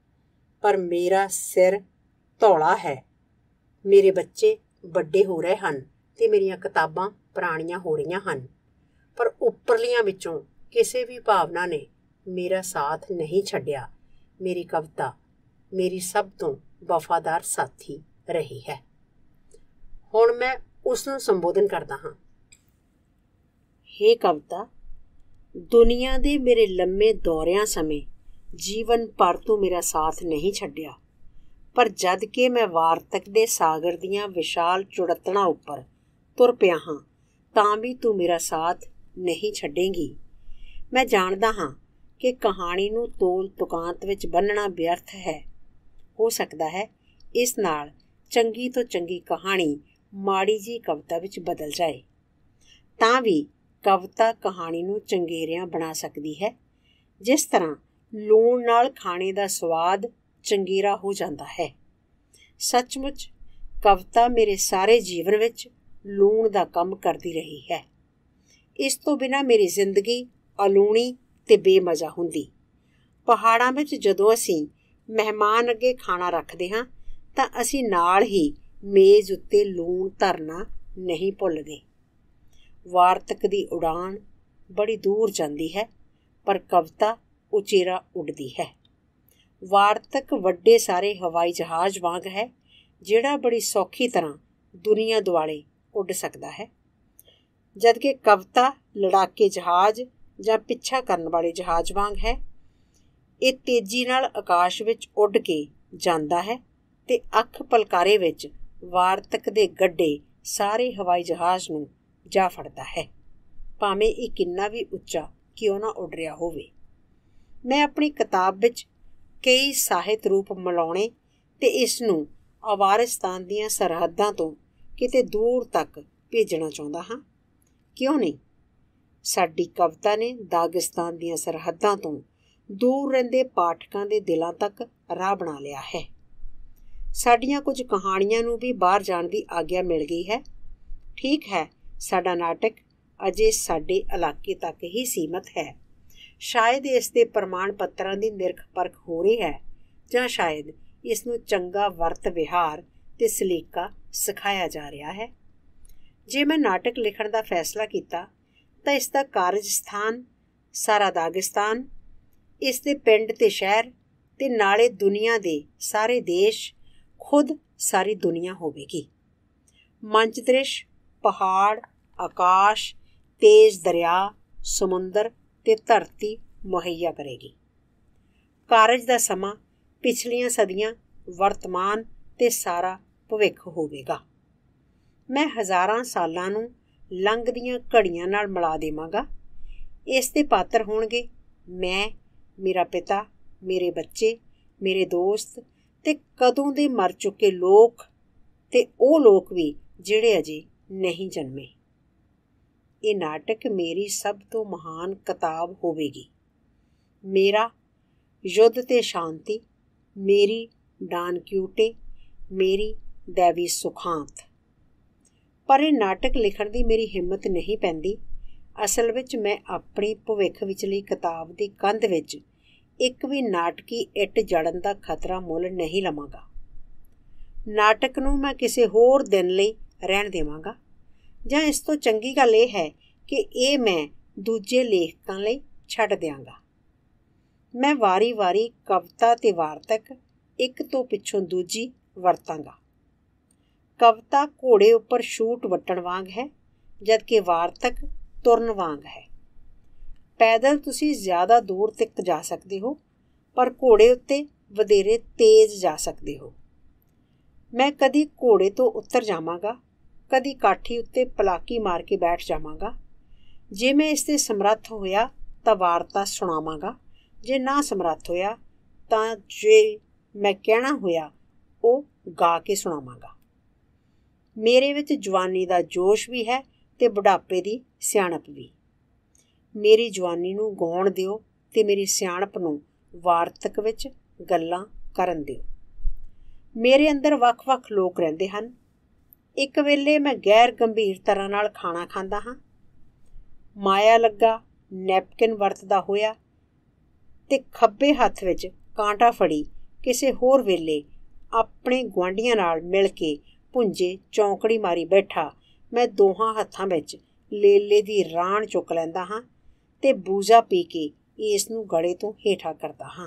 ਪਰ ਮੇਰਾ ਸਿਰ ਧੌਲਾ ਹੈ, ਮੇਰੇ ਬੱਚੇ ਵੱਡੇ ਹੋ ਰਹੇ ਹਨ ਤੇ ਮੇਰੀਆਂ ਕਿਤਾਬਾਂ ਪੁਰਾਣੀਆਂ ਹੋ ਰਹੀਆਂ ਹਨ, ਪਰ ਉੱਪਰਲੀਆਂ ਵਿੱਚੋਂ ਕਿਸੇ ਵੀ ਭਾਵਨਾ ਨੇ ਮੇਰਾ ਸਾਥ ਨਹੀਂ ਛੱਡਿਆ। ਮੇਰੀ ਕਵਿਤਾ ਮੇਰੀ ਸਭ ਤੋਂ ਵਫਾਦਾਰ ਸਾਥੀ ਰਹੀ ਹੈ। ਹੁਣ ਮੈਂ ਉਸ ਨੂੰ ਸੰਬੋਧਨ ਕਰਦਾ ਹਾਂ। ਹੇ ਕਵਿਤਾ, ਦੁਨੀਆ ਦੇ ਮੇਰੇ ਲੰਮੇ ਦੌਰਿਆਂ ਸਮੇਂ ਜੀਵਨ ਭਰ ਤੂੰ ਮੇਰਾ ਸਾਥ ਨਹੀਂ ਛੱਡਿਆ, ਪਰ ਜਦ ਕਿ ਮੈਂ ਵਾਰਤਕ ਦੇ ਸਾਗਰ ਦੀਆਂ ਵਿਸ਼ਾਲ ਚੁੜਤਣਾ ਉੱਪਰ ਤੁਰ ਪਿਆ ਹਾਂ, ਤਾਂ ਵੀ ਤੂੰ ਮੇਰਾ ਸਾਥ ਨਹੀਂ ਛੱਡੇਂਗੀ। ਮੈਂ ਜਾਣਦਾ ਹਾਂ ਕਿ ਕਹਾਣੀ ਨੂੰ ਤੋਲ ਤੁਕਾਂਤ ਵਿੱਚ ਬੰਨ੍ਹਣਾ ਵਿਅਰਥ ਹੈ। ਹੋ ਸਕਦਾ ਹੈ ਇਸ ਨਾਲ ਚੰਗੀ ਤੋਂ ਚੰਗੀ ਕਹਾਣੀ ਮਾੜੀ ਜਿਹੀ ਕਵਿਤਾ ਵਿੱਚ ਬਦਲ ਜਾਏ। ਤਾਂ ਵੀ ਕਵਿਤਾ ਕਹਾਣੀ ਨੂੰ ਚੰਗੇਰਿਆਂ ਬਣਾ ਸਕਦੀ ਹੈ, ਜਿਸ ਤਰ੍ਹਾਂ ਲੂਣ ਨਾਲ ਖਾਣੇ ਦਾ ਸਵਾਦ ਚੰਗੇਰਾ ਹੋ ਜਾਂਦਾ ਹੈ। ਸੱਚਮੁੱਚ ਕਵਿਤਾ ਮੇਰੇ ਸਾਰੇ ਜੀਵਨ ਵਿੱਚ ਲੂਣ ਦਾ ਕੰਮ ਕਰਦੀ ਰਹੀ ਹੈ। ਇਸ ਤੋਂ ਬਿਨਾਂ ਮੇਰੀ ਜ਼ਿੰਦਗੀ ਅਲੂਣੀ ਤੇ ਬੇਮਜ਼ਾ ਹੁੰਦੀ। ਪਹਾੜਾਂ ਵਿੱਚ ਜਦੋਂ ਅਸੀਂ ਮਹਿਮਾਨ ਅੱਗੇ ਖਾਣਾ ਰੱਖਦੇ ਹਾਂ ਤਾਂ ਅਸੀਂ ਨਾਲ ਹੀ ਮੇਜ਼ ਉੱਤੇ ਲੂਣ ਧਰਨਾ ਨਹੀਂ ਭੁੱਲਦੇ। ਵਾਰਤਕ ਦੀ ਉਡਾਨ ਬੜੀ ਦੂਰ ਜਾਂਦੀ ਹੈ, ਪਰ ਕਵਿਤਾ ਉਚੇਰਾ ਉੱਡਦੀ ਹੈ। ਵਾਰਤਕ ਵੱਡੇ ਸਾਰੇ ਹਵਾਈ ਜਹਾਜ਼ ਵਾਂਗ ਹੈ, ਜਿਹੜਾ ਬੜੀ ਸੌਖੀ ਤਰ੍ਹਾਂ ਦੁਨੀਆ ਦੁਆਲੇ ਉੱਡ ਸਕਦਾ ਹੈ, ਜਦਕਿ ਕਵਿਤਾ ਲੜਾਕੇ ਜਹਾਜ਼ ਜਾਂ ਪਿੱਛਾ ਕਰਨ ਵਾਲੇ ਜਹਾਜ਼ ਵਾਂਗ ਹੈ। ਇਹ ਤੇਜ਼ੀ ਨਾਲ ਆਕਾਸ਼ ਵਿੱਚ ਉੱਡ ਕੇ ਜਾਂਦਾ ਹੈ ਤੇ ਅੱਖ ਪਲਕਾਰੇ ਵਿੱਚ ਵਾਰਤਕ ਦੇ ਗੱਡੇ ਸਾਰੇ ਹਵਾਈ ਜਹਾਜ਼ ਨੂੰ ਜਾ ਫੜਦਾ ਹੈ, ਭਾਵੇਂ ਇਹ ਕਿੰਨਾ ਵੀ ਉੱਚਾ ਕਿਉਂ ਨਾ ਉੱਡ ਰਿਹਾ ਹੋਵੇ। ਮੈਂ ਆਪਣੀ ਕਿਤਾਬ ਵਿੱਚ ਕਈ ਸਾਹਿਤ ਰੂਪ ਮਿਲਾਉਣੇ ਤੇ ਇਸ ਨੂੰ ਅਫਗਾਨਿਸਤਾਨ ਦੀਆਂ ਸਰਹੱਦਾਂ ਤੋਂ ਕਿਤੇ ਦੂਰ ਤੱਕ ਭੇਜਣਾ ਚਾਹੁੰਦਾ ਹਾਂ। ਕਿਉਂ ਨਹੀਂ? ਸਾਡੀ ਕਵਿਤਾ ਨੇ ਦਾਗਿਸਤਾਨ ਦੀਆਂ ਸਰਹੱਦਾਂ ਤੋਂ ਦੂਰ ਰਹਿੰਦੇ ਪਾਠਕਾਂ ਦੇ ਦਿਲਾਂ ਤੱਕ ਰਾਹ ਬਣਾ ਲਿਆ ਹੈ। ਸਾਡੀਆਂ ਕੁਝ ਕਹਾਣੀਆਂ ਨੂੰ ਵੀ ਬਾਹਰ ਜਾਣ ਦੀ ਆਗਿਆ ਮਿਲ ਗਈ ਹੈ। ਠੀਕ ਹੈ, ਸਾਡਾ ਨਾਟਕ ਅਜੇ ਸਾਡੇ ਇਲਾਕੇ ਤੱਕ ਹੀ ਸੀਮਤ ਹੈ। ਸ਼ਾਇਦ ਇਸ ਦੇ ਪ੍ਰਮਾਣ ਪੱਤਰਾਂ ਦੀ ਨਿਰਖ ਪਰਖ ਹੋ ਰਹੀ ਹੈ, ਜਾਂ ਸ਼ਾਇਦ ਇਸ ਨੂੰ ਚੰਗਾ ਵਰਤ ਵਿਹਾਰ ਅਤੇ ਸਲੀਕਾ ਸਿਖਾਇਆ ਜਾ ਰਿਹਾ ਹੈ। ਜੇ ਮੈਂ ਨਾਟਕ ਲਿਖਣ ਦਾ ਫੈਸਲਾ ਕੀਤਾ ਤਾਂ ਇਸ ਦਾ ਕਾਰਜ ਸਥਾਨ ਸਾਰਾ ਦਾਗਿਸਤਾਨ, ਇਸ ਦੇ ਪਿੰਡ ਅਤੇ ਸ਼ਹਿਰ ਅਤੇ ਨਾਲੇ ਦੁਨੀਆ ਦੇ ਸਾਰੇ ਦੇਸ਼, ਖੁਦ ਸਾਰੀ ਦੁਨੀਆ ਹੋਵੇਗੀ। ਮੰਚ ਦ੍ਰਿਸ਼ ਪਹਾੜ, ਆਕਾਸ਼, ਤੇਜ਼ ਦਰਿਆ, ਸਮੁੰਦਰ ਅਤੇ ਧਰਤੀ ਮੁਹੱਈਆ ਕਰੇਗੀ। ਕਾਰਜ ਦਾ ਸਮਾਂ ਪਿਛਲੀਆਂ ਸਦੀਆਂ, ਵਰਤਮਾਨ ਅਤੇ ਸਾਰਾ ਭਵਿੱਖ ਹੋਵੇਗਾ। ਮੈਂ ਹਜ਼ਾਰਾਂ ਸਾਲਾਂ ਨੂੰ ਲੰਘਦੀਆਂ ਘੜੀਆਂ ਨਾਲ ਮਿਲਾ ਦੇਵਾਂਗਾ। ਇਸ ਦੇ ਪਾਤਰ ਹੋਣਗੇ ਮੈਂ, ਮੇਰਾ ਪਿਤਾ, ਮੇਰੇ ਬੱਚੇ, ਮੇਰੇ ਦੋਸਤ ਅਤੇ ਕਦੋਂ ਦੇ ਮਰ ਚੁੱਕੇ ਲੋਕ, ਅਤੇ ਉਹ ਲੋਕ ਵੀ ਜਿਹੜੇ ਅਜੇ ਨਹੀਂ ਜਨਮੇ। ਇਹ ਨਾਟਕ ਮੇਰੀ ਸਭ ਤੋਂ ਮਹਾਨ ਕਿਤਾਬ ਹੋਵੇਗੀ। ਮੇਰਾ ਯੁੱਧ ਅਤੇ ਸ਼ਾਂਤੀ, ਮੇਰੀ ਡਾਨ ਕਿਊਟੇ, ਮੇਰੀ ਦੈਵੀ ਸੁਖਾਂਤ। ਪਰ ਇਹ ਨਾਟਕ ਲਿਖਣ ਦੀ ਮੇਰੀ ਹਿੰਮਤ ਨਹੀਂ ਪੈਂਦੀ। ਅਸਲ ਵਿੱਚ ਮੈਂ ਆਪਣੀ ਭਵਿੱਖ ਵਿਚਲੀ ਕਿਤਾਬ ਦੀ ਕੰਧ ਵਿੱਚ ਇੱਕ ਵੀ ਨਾਟਕੀ ਇੱਟ ਜੜਨ ਦਾ ਖਤਰਾ ਮੁੱਲ ਨਹੀਂ ਲਵਾਂਗਾ। ਨਾਟਕ ਨੂੰ ਮੈਂ ਕਿਸੇ ਹੋਰ ਦਿਨ ਲਈ ਰਹਿਣ ਦੇਵਾਂਗਾ, ਜਾਂ ਇਸ ਤੋਂ ਚੰਗੀ ਗੱਲ ਇਹ ਹੈ ਕਿ ਇਹ ਮੈਂ ਦੂਜੇ ਲੇਖਕਾਂ ਲਈ ਛੱਡ ਦਿਆਂਗਾ। ਮੈਂ ਵਾਰੀ ਵਾਰੀ ਕਵਿਤਾ ਅਤੇ ਵਾਰਤਕ ਇੱਕ ਤੋਂ ਪਿੱਛੋਂ ਦੂਜੀ ਵਰਤਾਂਗਾ। ਕਵਿਤਾ ਘੋੜੇ ਉੱਪਰ ਛੂਟ ਵੱਟਣ ਵਾਂਗ ਹੈ, ਜਦਕਿ ਵਾਰਤਕ ਤੁਰਨ ਵਾਂਗ ਹੈ। ਪੈਦਲ ਤੁਸੀਂ ਜ਼ਿਆਦਾ ਦੂਰ ਤੱਕ ਜਾ ਸਕਦੇ ਹੋ, ਪਰ ਘੋੜੇ ਉੱਤੇ ਵਧੇਰੇ ਤੇਜ਼ ਜਾ ਸਕਦੇ ਹੋ। ਮੈਂ ਕਦੀ ਘੋੜੇ ਤੋਂ ਉਤਰ ਜਾਵਾਂਗਾ, ਕਦੀ ਕਾਠੀ ਉੱਤੇ ਪਲਾਕੀ ਮਾਰ ਕੇ ਬੈਠ ਜਾਵਾਂਗਾ। ਜੇ ਮੈਂ ਇਸ 'ਤੇ ਸਮਰੱਥ ਹੋਇਆ ਤਾਂ ਵਾਰਤਾ ਸੁਣਾਵਾਂਗਾ, ਜੇ ਨਾ ਸਮਰੱਥ ਹੋਇਆ ਤਾਂ ਜੇ ਮੈਂ ਕਹਿਣਾ ਹੋਇਆ ਉਹ ਗਾ ਕੇ ਸੁਣਾਵਾਂਗਾ। ਮੇਰੇ ਵਿੱਚ ਜਵਾਨੀ ਦਾ ਜੋਸ਼ ਵੀ ਹੈ ਅਤੇ ਬੁਢਾਪੇ ਦੀ ਸਿਆਣਪ ਵੀ। ਮੇਰੀ ਜਵਾਨੀ ਨੂੰ ਗਾਉਣ ਦਿਓ ਅਤੇ ਮੇਰੀ ਸਿਆਣਪ ਨੂੰ ਵਾਰਤਕ ਵਿੱਚ ਗੱਲਾਂ ਕਰਨ ਦਿਓ। ਮੇਰੇ ਅੰਦਰ ਵੱਖ-ਵੱਖ ਲੋਕ ਰਹਿੰਦੇ ਹਨ। ਇੱਕ ਵੇਲੇ ਮੈਂ ਗੈਰ ਗੰਭੀਰ ਤਰ੍ਹਾਂ ਨਾਲ ਖਾਣਾ ਖਾਂਦਾ ਹਾਂ, ਮਾਇਆ ਲੱਗਾ ਨੈਪਕਿਨ ਵਰਤਦਾ ਹੋਇਆ, ਅਤੇ ਖੱਬੇ ਹੱਥ ਵਿੱਚ ਕਾਂਟਾ ਫੜੀ ਕਿਸੇ ਹੋਰ ਵੇਲੇ ਆਪਣੇ ਗੁਆਂਢੀਆਂ ਨਾਲ ਮਿਲ ਕੇ ਭੁੰਜੇ ਚੌਂਕੜੀ ਮਾਰੀ ਬੈਠਾ ਮੈਂ ਦੋਹਾਂ ਹੱਥਾਂ ਵਿੱਚ ਲੇਲੇ ਦੀ ਰਾਣ ਚੁੱਕ ਲੈਂਦਾ ਹਾਂ ਅਤੇ ਬੂਜ਼ਾ ਪੀ ਕੇ ਇਸ ਨੂੰ ਗਲੇ ਤੋਂ ਹੇਠਾਂ ਕਰਦਾ ਹਾਂ।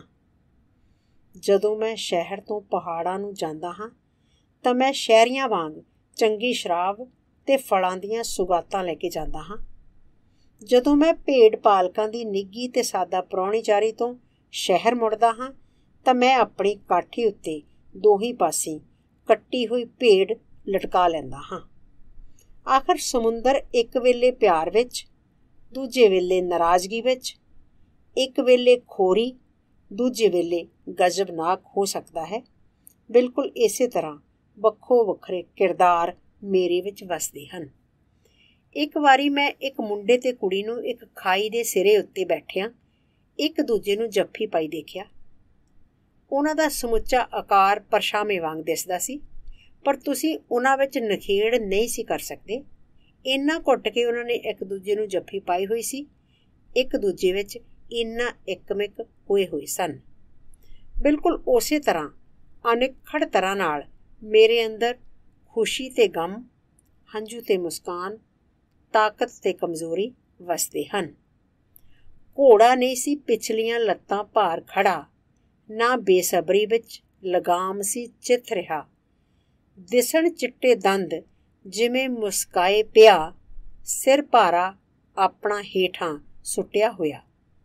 ਜਦੋਂ ਮੈਂ ਸ਼ਹਿਰ ਤੋਂ ਪਹਾੜਾਂ ਨੂੰ ਜਾਂਦਾ ਹਾਂ ਤਾਂ ਮੈਂ ਸ਼ਹਿਰੀਆਂ ਵਾਂਗ ਚੰਗੀ ਸ਼ਰਾਬ ਅਤੇ ਫਲਾਂ ਦੀਆਂ ਸੁਗਾਤਾਂ ਲੈ ਕੇ ਜਾਂਦਾ ਹਾਂ। ਜਦੋਂ ਮੈਂ ਭੇਡ ਪਾਲਕਾਂ ਦੀ ਨਿੱਘੀ ਅਤੇ ਸਾਦਾ ਪ੍ਰਾਹੁਣੀਚਾਰੀ ਤੋਂ ਸ਼ਹਿਰ ਮੁੜਦਾ ਹਾਂ ਤਾਂ ਮੈਂ ਆਪਣੀ ਕਾਠੀ ਉੱਤੇ ਦੋਹੀਂ ਪਾਸੀਂ ਕੱਟੀ ਹੋਈ ਭੇਡ ਲਟਕਾ ਲੈਂਦਾ ਹਾਂ। ਆਖਰ ਸਮੁੰਦਰ ਇੱਕ ਵੇਲੇ ਪਿਆਰ ਵਿੱਚ, ਦੂਜੇ ਵੇਲੇ ਨਾਰਾਜ਼ਗੀ ਵਿੱਚ, ਇੱਕ ਵੇਲੇ ਖੋਰੀ, ਦੂਜੇ ਵੇਲੇ ਗਜ਼ਬਨਾਕ ਹੋ ਸਕਦਾ ਹੈ। ਬਿਲਕੁਲ ਇਸੇ ਤਰ੍ਹਾਂ ਵੱਖੋ ਵੱਖਰੇ ਕਿਰਦਾਰ ਮੇਰੇ ਵਿੱਚ ਵਸਦੇ ਹਨ। ਇੱਕ ਵਾਰੀ ਮੈਂ ਇੱਕ ਮੁੰਡੇ ਅਤੇ ਕੁੜੀ ਨੂੰ ਇੱਕ ਖਾਈ ਦੇ ਸਿਰੇ ਉੱਤੇ ਬੈਠਿਆਂ ਇੱਕ ਦੂਜੇ ਨੂੰ ਜੱਫੀ ਪਾਈ ਦੇਖਿਆ। ਉਹਨਾਂ ਦਾ ਸਮੁੱਚਾ ਆਕਾਰ ਪਰਛਾਵੇਂ ਵਾਂਗ ਦਿਸਦਾ ਸੀ, ਪਰ ਤੁਸੀਂ ਉਹਨਾਂ ਵਿੱਚ ਨਖੇੜ ਨਹੀਂ ਸੀ ਕਰ ਸਕਦੇ। ਇੰਨਾ ਘੁੱਟ ਕੇ ਉਹਨਾਂ ਨੇ ਇੱਕ ਦੂਜੇ ਨੂੰ ਜੱਫੀ ਪਾਈ ਹੋਈ ਸੀ, ਇੱਕ ਦੂਜੇ ਵਿੱਚ ਇੰਨਾ ਇੱਕਮਿਕ ਹੋਏ ਹੋਏ ਸਨ। ਬਿਲਕੁਲ ਉਸੇ ਤਰ੍ਹਾਂ ਅਨਿੱਖੜ ਤਰ੍ਹਾਂ ਨਾਲ ਮੇਰੇ ਅੰਦਰ ਖੁਸ਼ੀ ਅਤੇ ਗਮ, ਹੰਝੂ ਅਤੇ ਮੁਸਕਾਨ, ਤਾਕਤ ਅਤੇ ਕਮਜ਼ੋਰੀ ਵਸਦੇ ਹਨ। ਘੋੜਾ ਨਹੀਂ ਸੀ ਪਿਛਲੀਆਂ ਲੱਤਾਂ ਭਾਰ ਖੜਾ, ਨਾ ਬੇਸਬਰੀ ਵਿੱਚ ਲਗਾਮ ਸੀ ਚਿੱਥ ਰਿਹਾ। ਦਿਸਣ ਚਿੱਟੇ ਦੰਦ ਜਿਵੇਂ ਮੁਸਕਾਏ ਪਿਆ, ਸਿਰ ਭਾਰਾ ਆਪਣਾ ਹੇਠਾਂ ਸੁੱਟਿਆ ਹੋਇਆ।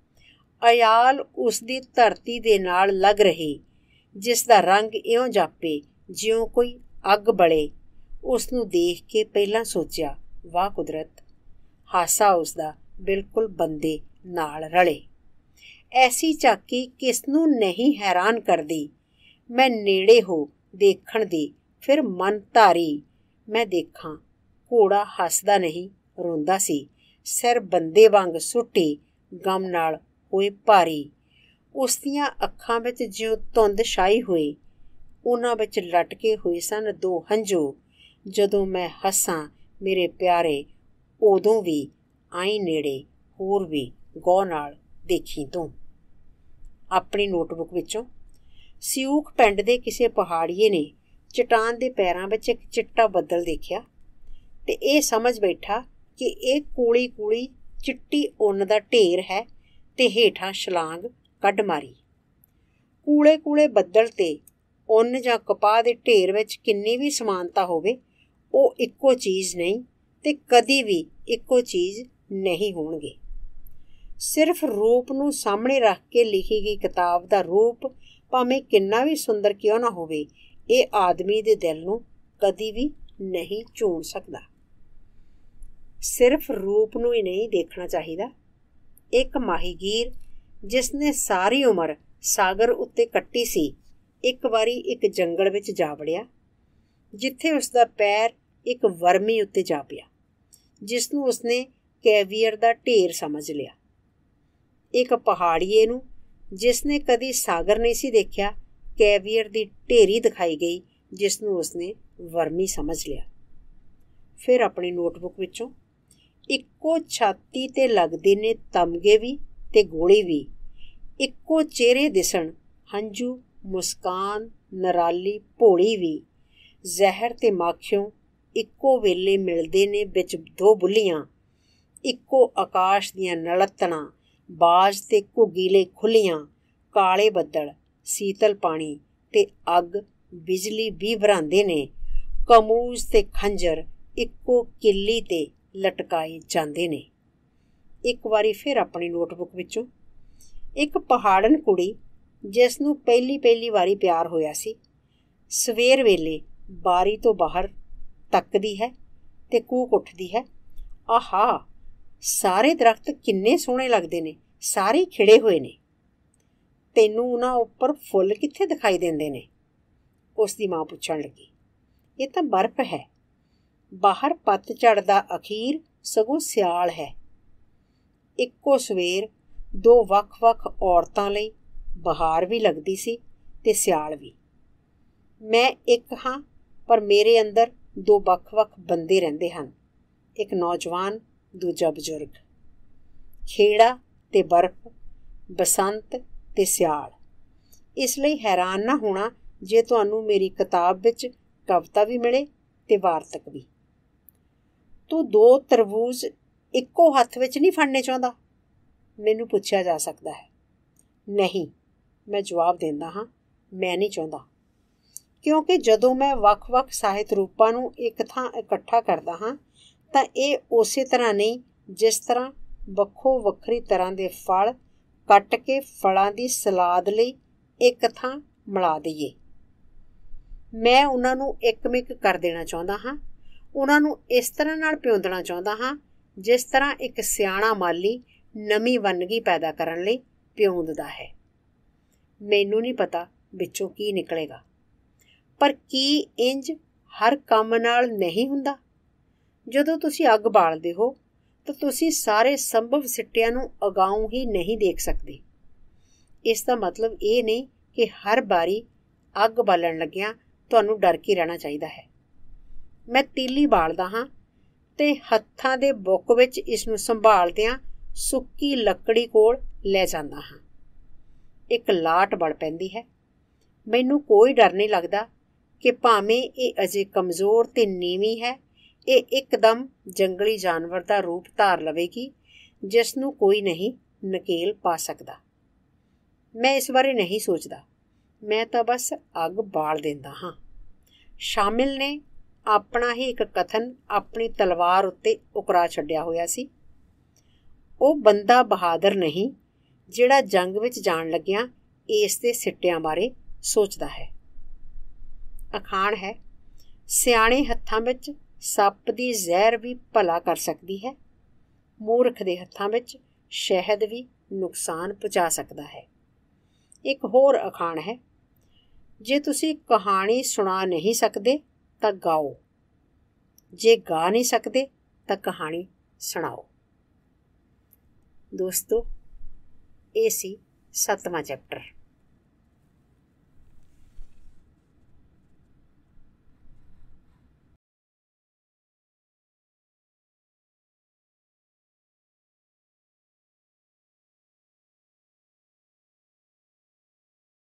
ਅਯਾਲ ਉਸਦੀ ਧਰਤੀ ਦੇ ਨਾਲ ਲੱਗ ਰਹੀ, ਜਿਸ ਦਾ ਰੰਗ ਇਉਂ ਜਾਪੇ ਜਿਉਂ ਕੋਈ ਅੱਗ ਬਲੇ। ਉਸ ਨੂੰ ਦੇਖ ਕੇ ਪਹਿਲਾਂ ਸੋਚਿਆ, ਵਾਹ ਕੁਦਰਤ, ਹਾਸਾ ਉਸਦਾ ਬਿਲਕੁਲ ਬੰਦੇ ਨਾਲ ਰਲੇ। ਐਸੀ ਝਾਕੀ ਕਿਸ ਨੂੰ ਨਹੀਂ ਹੈਰਾਨ ਕਰਦੀ। ਮੈਂ ਨੇੜੇ ਹੋ ਦੇਖਣ ਦੀ ਫਿਰ ਮਨ ਧਾਰੀ। ਮੈਂ ਦੇਖਾਂ ਘੋੜਾ ਹੱਸਦਾ ਨਹੀਂ ਰੋਂਦਾ ਸੀ, ਸਿਰ ਬੰਦੇ ਵਾਂਗ ਸੁੱਟੀ, ਗਮ ਨਾਲ ਹੋਏ ਭਾਰੀ। ਉਸ ਦੀਆਂ ਅੱਖਾਂ ਵਿੱਚ ਜਿਉਂ ਧੁੰਦ ਛਾਈ ਹੋਈ। ਉਹਨਾਂ ਵਿੱਚ ਲਟਕੇ ਹੋਏ ਸਨ ਦੋ ਹੰਝੂ। ਜਦੋਂ ਮੈਂ ਹੱਸਾਂ ਮੇਰੇ ਪਿਆਰੇ, ਉਦੋਂ ਵੀ ਆਈ ਨੇੜੇ, ਹੋਰ ਵੀ ਗੌਰ ਨਾਲ ਦੇਖੀ ਤੂੰ। ਆਪਣੀ ਨੋਟਬੁੱਕ ਵਿੱਚੋਂ। ਸਿਊਖ ਪਿੰਡ ਦੇ ਕਿਸੇ ਪਹਾੜੀਏ ਨੇ ਚਟਾਨ ਦੇ ਪੈਰਾਂ ਵਿੱਚ ਇੱਕ ਚਿੱਟਾ ਬੱਦਲ ਦੇਖਿਆ ਤੇ ਇਹ ਸਮਝ ਬੈਠਾ ਕਿ ਇਹ ਕੂਲੀ ਕੂਲੀ ਚਿੱਟੀ ਉੱਨ ਦਾ ਢੇਰ ਹੈ ਤੇ ਹੇਠਾਂ ਛਲਾਂਗ ਕੱਢ ਮਾਰੀ। ਕੂਲੇ ਕੂਲੇ ਬੱਦਲ ਤੇ ਉੱਨ ਜਾਂ ਕਪਾਹ ਦੇ ਢੇਰ ਵਿੱਚ ਕਿੰਨੀ ਵੀ ਸਮਾਨਤਾ ਹੋਵੇ, ਉਹ ਇੱਕੋ ਚੀਜ਼ ਨਹੀਂ ਤੇ ਕਦੀ ਵੀ ਇੱਕੋ ਚੀਜ਼ ਨਹੀਂ ਹੋਣਗੇ। ਸਿਰਫ ਰੂਪ ਨੂੰ ਸਾਹਮਣੇ ਰੱਖ ਕੇ ਲਿਖੀ ਗਈ ਕਿਤਾਬ ਦਾ ਰੂਪ ਭਾਵੇਂ ਕਿੰਨਾ ਵੀ ਸੁੰਦਰ ਕਿਉਂ ਨਾ ਹੋਵੇ, ਇਹ ਆਦਮੀ ਦੇ ਦਿਲ ਨੂੰ ਕਦੀ ਵੀ ਨਹੀਂ ਝੂਣ ਸਕਦਾ। ਸਿਰਫ ਰੂਪ ਨੂੰ ਹੀ ਨਹੀਂ ਦੇਖਣਾ ਚਾਹੀਦਾ। ਇੱਕ ਮਾਹੀਗੀਰ ਜਿਸਨੇ ਸਾਰੀ ਉਮਰ ਸਾਗਰ ਉੱਤੇ ਕੱਟੀ ਸੀ, ਇੱਕ ਵਾਰੀ ਇੱਕ ਜੰਗਲ ਵਿੱਚ ਜਾ ਵੜਿਆ, ਜਿੱਥੇ ਉਸਦਾ ਪੈਰ ਇੱਕ ਵਰਮੀ ਉੱਤੇ ਜਾ ਪਿਆ, ਜਿਸਨੂੰ ਉਸਨੇ ਕੈਵੀਅਰ ਦਾ ਢੇਰ ਸਮਝ ਲਿਆ। ਇੱਕ ਪਹਾੜੀਏ ਨੂੰ ਜਿਸਨੇ ਕਦੀ ਸਾਗਰ ਨਹੀਂ ਸੀ ਦੇਖਿਆ, ਕੈਵੀਅਰ ਦੀ ਢੇਰੀ ਦਿਖਾਈ ਗਈ, ਜਿਸਨੂੰ ਉਸਨੇ ਵਰਮੀ ਸਮਝ ਲਿਆ। ਫਿਰ ਆਪਣੀ ਨੋਟਬੁੱਕ ਵਿੱਚੋਂ। ਇੱਕੋ ਛਾਤੀ ਤੇ ਲੱਗਦੇ ਨੇ ਤਮਗੇ ਵੀ ਤੇ ਗੋਲੇ ਵੀ, ਇੱਕੋ ਚਿਹਰੇ ਦਿਸਣ ਹੰਝੂ, ਮੁਸਕਾਨ, ਨਰਾਲੀ, ਭੋਲੀ ਵੀ। ਜ਼ਹਿਰ ਤੇ ਮਾਖਿਓਂ ਇੱਕੋ ਵੇਲੇ ਮਿਲਦੇ ਨੇ ਵਿੱਚ ਦੋ ਬੁੱਲੀਆਂ, ਇੱਕੋ ਆਕਾਸ਼ ਦੀਆਂ ਨਲੱਤਣਾ, ਬਾਜ਼ ਤੇ ਘੁੱਗੀਲੇ ਖੁੱਲੀਆਂ, ਕਾਲੇ ਬੱਦਲ, ਸੀਤਲ ਪਾਣੀ ਤੇ ਅੱਗ ਬਿਜਲੀ ਵੀ ਵਰਾਂਦੇ ਨੇ। ਕਮੂਜ਼ ਤੇ ਖੰਜਰ ਇੱਕੋ ਕਿੱਲੀ ਤੇ ਲਟਕਾਏ ਜਾਂਦੇ ਨੇ। ਇੱਕ ਵਾਰੀ ਫਿਰ ਆਪਣੀ ਨੋਟਬੁੱਕ ਵਿੱਚੋਂ। ਇੱਕ ਪਹਾੜਨ ਕੁੜੀ ਜਿਸ ਨੂੰ ਪਹਿਲੀ ਪਹਿਲੀ ਵਾਰੀ ਪਿਆਰ ਹੋਇਆ ਸੀ, ਸਵੇਰ ਵੇਲੇ ਬਾਰੀ ਤੋਂ ਬਾਹਰ ਤੱਕਦੀ ਹੈ ਤੇ ਕੂਕ ਉੱਠਦੀ ਹੈ, ਆਹਾ, ਸਾਰੇ ਦਰਖਤ ਕਿੰਨੇ ਸੋਹਣੇ ਲੱਗਦੇ ਨੇ, ਸਾਰੇ ਖਿੜੇ ਹੋਏ ਨੇ। ਤੈਨੂੰ ਉਹਨਾਂ ਉੱਪਰ ਫੁੱਲ ਕਿੱਥੇ ਦਿਖਾਈ ਦਿੰਦੇ ਨੇ? ਉਸ ਦੀ ਮਾਂ ਪੁੱਛਣ ਲੱਗੀ। ਇਹ ਤਾਂ ਬਰਫ਼ ਹੈ। ਬਾਹਰ ਪੱਤਝੜ ਦਾ ਅਖੀਰ ਸਗੋਂ ਸਿਆਲ ਹੈ। ਇੱਕੋ ਸਵੇਰ ਦੋ ਵੱਖ-ਵੱਖ ਔਰਤਾਂ ਲਈ ਬਹਾਰ ਵੀ ਲੱਗਦੀ ਸੀ ਤੇ ਸਿਆਲ ਵੀ। ਮੈਂ ਇੱਕ ਹਾਂ, ਪਰ ਮੇਰੇ ਅੰਦਰ ਦੋ ਵੱਖ-ਵੱਖ ਬੰਦੇ ਰਹਿੰਦੇ ਹਨ, ਇੱਕ ਨੌਜਵਾਨ, ਦੂਜਾ ਬਜ਼ੁਰਗ। ਖੇੜਾ ਤੇ ਬਰਫ਼, ਬਸੰਤ ਤੇ ਸਿਆਲ। ਇਸ ਲਈ ਹੈਰਾਨ ਨਾ ਹੋਣਾ ਜੇ ਤੁਹਾਨੂੰ ਮੇਰੀ ਕਿਤਾਬ ਵਿੱਚ ਕਵਿਤਾ ਵੀ ਮਿਲੇ ਤੇ ਵਾਰਤਕ ਵੀ। ਤੂੰ ਦੋ ਤਰਬੂਜ਼ ਇੱਕੋ ਹੱਥ ਵਿੱਚ ਨਹੀਂ ਫੜਨੇ ਚਾਹੁੰਦਾ? ਮੈਨੂੰ ਪੁੱਛਿਆ ਜਾ ਸਕਦਾ ਹੈ। ਨਹੀਂ, ਮੈਂ ਜਵਾਬ ਦਿੰਦਾ ਹਾਂ, ਮੈਂ ਨਹੀਂ ਚਾਹੁੰਦਾ। ਕਿਉਂਕਿ ਜਦੋਂ ਮੈਂ ਵੱਖ-ਵੱਖ ਸਾਹਿਤ ਰੂਪਾਂ ਨੂੰ ਇੱਕ ਥਾਂ ਇਕੱਠਾ ਕਰਦਾ ਹਾਂ ਤਾਂ ਇਹ ਉਸੇ ਤਰ੍ਹਾਂ ਨਹੀਂ ਜਿਸ ਤਰ੍ਹਾਂ ਵੱਖੋ ਵੱਖਰੀ ਤਰ੍ਹਾਂ ਦੇ ਫਲ ਕੱਟ ਕੇ ਫਲਾਂ ਦੀ ਸਲਾਦ ਲਈ ਇੱਕ ਥਾਂ ਮਿਲਾ ਦਈਏ। ਮੈਂ ਉਹਨਾਂ ਨੂੰ ਇੱਕਮਿਕ ਕਰ ਦੇਣਾ ਚਾਹੁੰਦਾ ਹਾਂ। ਉਹਨਾਂ ਨੂੰ ਇਸ ਤਰ੍ਹਾਂ ਨਾਲ ਪਿਉਂਦਣਾ ਚਾਹੁੰਦਾ ਹਾਂ ਜਿਸ ਤਰ੍ਹਾਂ ਇੱਕ ਸਿਆਣਾ ਮਾਲੀ ਨਵੀਂ ਵੰਨਗੀ ਪੈਦਾ ਕਰਨ ਲਈ ਪਿਉਂਦਦਾ ਹੈ। ਮੈਨੂੰ ਨਹੀਂ ਪਤਾ ਵਿੱਚੋਂ ਕੀ ਨਿਕਲੇਗਾ, ਪਰ ਕੀ ਇੰਜ ਹਰ ਕੰਮ ਨਾਲ ਨਹੀਂ ਹੁੰਦਾ? ਜਦੋਂ ਤੁਸੀਂ ਅੱਗ ਬਾਲਦੇ ਹੋ ਤਾਂ ਤੁਸੀਂ ਸਾਰੇ ਸੰਭਵ ਸਿੱਟਿਆਂ ਨੂੰ ਅਗਾਊਂ ਹੀ ਨਹੀਂ ਦੇਖ ਸਕਦੇ। ਇਸ ਦਾ ਮਤਲਬ ਇਹ ਨਹੀਂ ਕਿ ਹਰ ਵਾਰੀ ਅੱਗ ਬਾਲਣ ਲੱਗਿਆਂ ਤੁਹਾਨੂੰ ਡਰ ਕੇ ਰਹਿਣਾ ਚਾਹੀਦਾ ਹੈ। ਮੈਂ ਤੀਲੀ ਬਾਲਦਾ ਹਾਂ ਤੇ ਹੱਥਾਂ ਦੇ ਬੁੱਕ ਵਿੱਚ ਇਸ ਨੂੰ ਸੰਭਾਲਦਿਆਂ ਸੁੱਕੀ ਲੱਕੜੀ ਕੋਲ ਲੈ ਜਾਂਦਾ ਹਾਂ। ਇੱਕ ਲਾਟ ਬਲ ਪੈਂਦੀ ਹੈ। ਮੈਨੂੰ ਕੋਈ ਡਰ ਨਹੀਂ ਲੱਗਦਾ ਕਿ ਭਾਵੇਂ ਇਹ ਅਜੇ ਕਮਜ਼ੋਰ ਤੇ ਨੀਵੀਂ ਹੈ, ਇਹ ਇੱਕਦਮ ਜੰਗਲੀ ਜਾਨਵਰ ਦਾ ਰੂਪ ਧਾਰ ਲਵੇਗੀ ਜਿਸ ਨੂੰ ਕੋਈ ਨਹੀਂ ਨਕੇਲ ਪਾ ਸਕਦਾ। ਮੈਂ ਇਸ ਬਾਰੇ ਨਹੀਂ ਸੋਚਦਾ, ਮੈਂ ਤਾਂ ਬਸ ਅੱਗ ਬਾਲ ਦਿੰਦਾ ਹਾਂ। ਸ਼ਾਮਿਲ ਨੇ ਆਪਣਾ ਹੀ ਇੱਕ ਕਥਨ ਆਪਣੀ ਤਲਵਾਰ ਉੱਤੇ ਉਕਰਾ ਛੱਡਿਆ ਹੋਇਆ ਸੀ। ਉਹ ਬੰਦਾ ਬਹਾਦਰ ਨਹੀਂ ਜਿਹੜਾ ਜੰਗ ਵਿੱਚ ਜਾਣ ਲੱਗਿਆਂ ਇਸ ਦੇ ਸਿੱਟਿਆਂ ਬਾਰੇ ਸੋਚਦਾ ਹੈ। ਅਖਾਣ ਹੈ, ਸਿਆਣੇ ਹੱਥਾਂ ਵਿੱਚ ਸੱਪ ਦੀ ਜ਼ਹਿਰ ਵੀ ਭਲਾ ਕਰ ਸਕਦੀ ਹੈ, ਮੂਰਖ ਦੇ ਹੱਥਾਂ ਵਿੱਚ ਸ਼ਹਿਦ ਵੀ ਨੁਕਸਾਨ ਪਹੁੰਚਾ ਸਕਦਾ ਹੈ। ਇੱਕ ਹੋਰ ਅਖਾਣ ਹੈ, ਜੇ ਤੁਸੀਂ ਕਹਾਣੀ ਸੁਣਾ ਨਹੀਂ ਸਕਦੇ ਤਾਂ ਗਾਓ, ਜੇ ਗਾ ਨਹੀਂ ਸਕਦੇ ਤਾਂ ਕਹਾਣੀ ਸੁਣਾਓ। ਦੋਸਤੋ ਇਹ ਸੀ ਸੱਤਵਾਂ ਚੈਪਟਰ।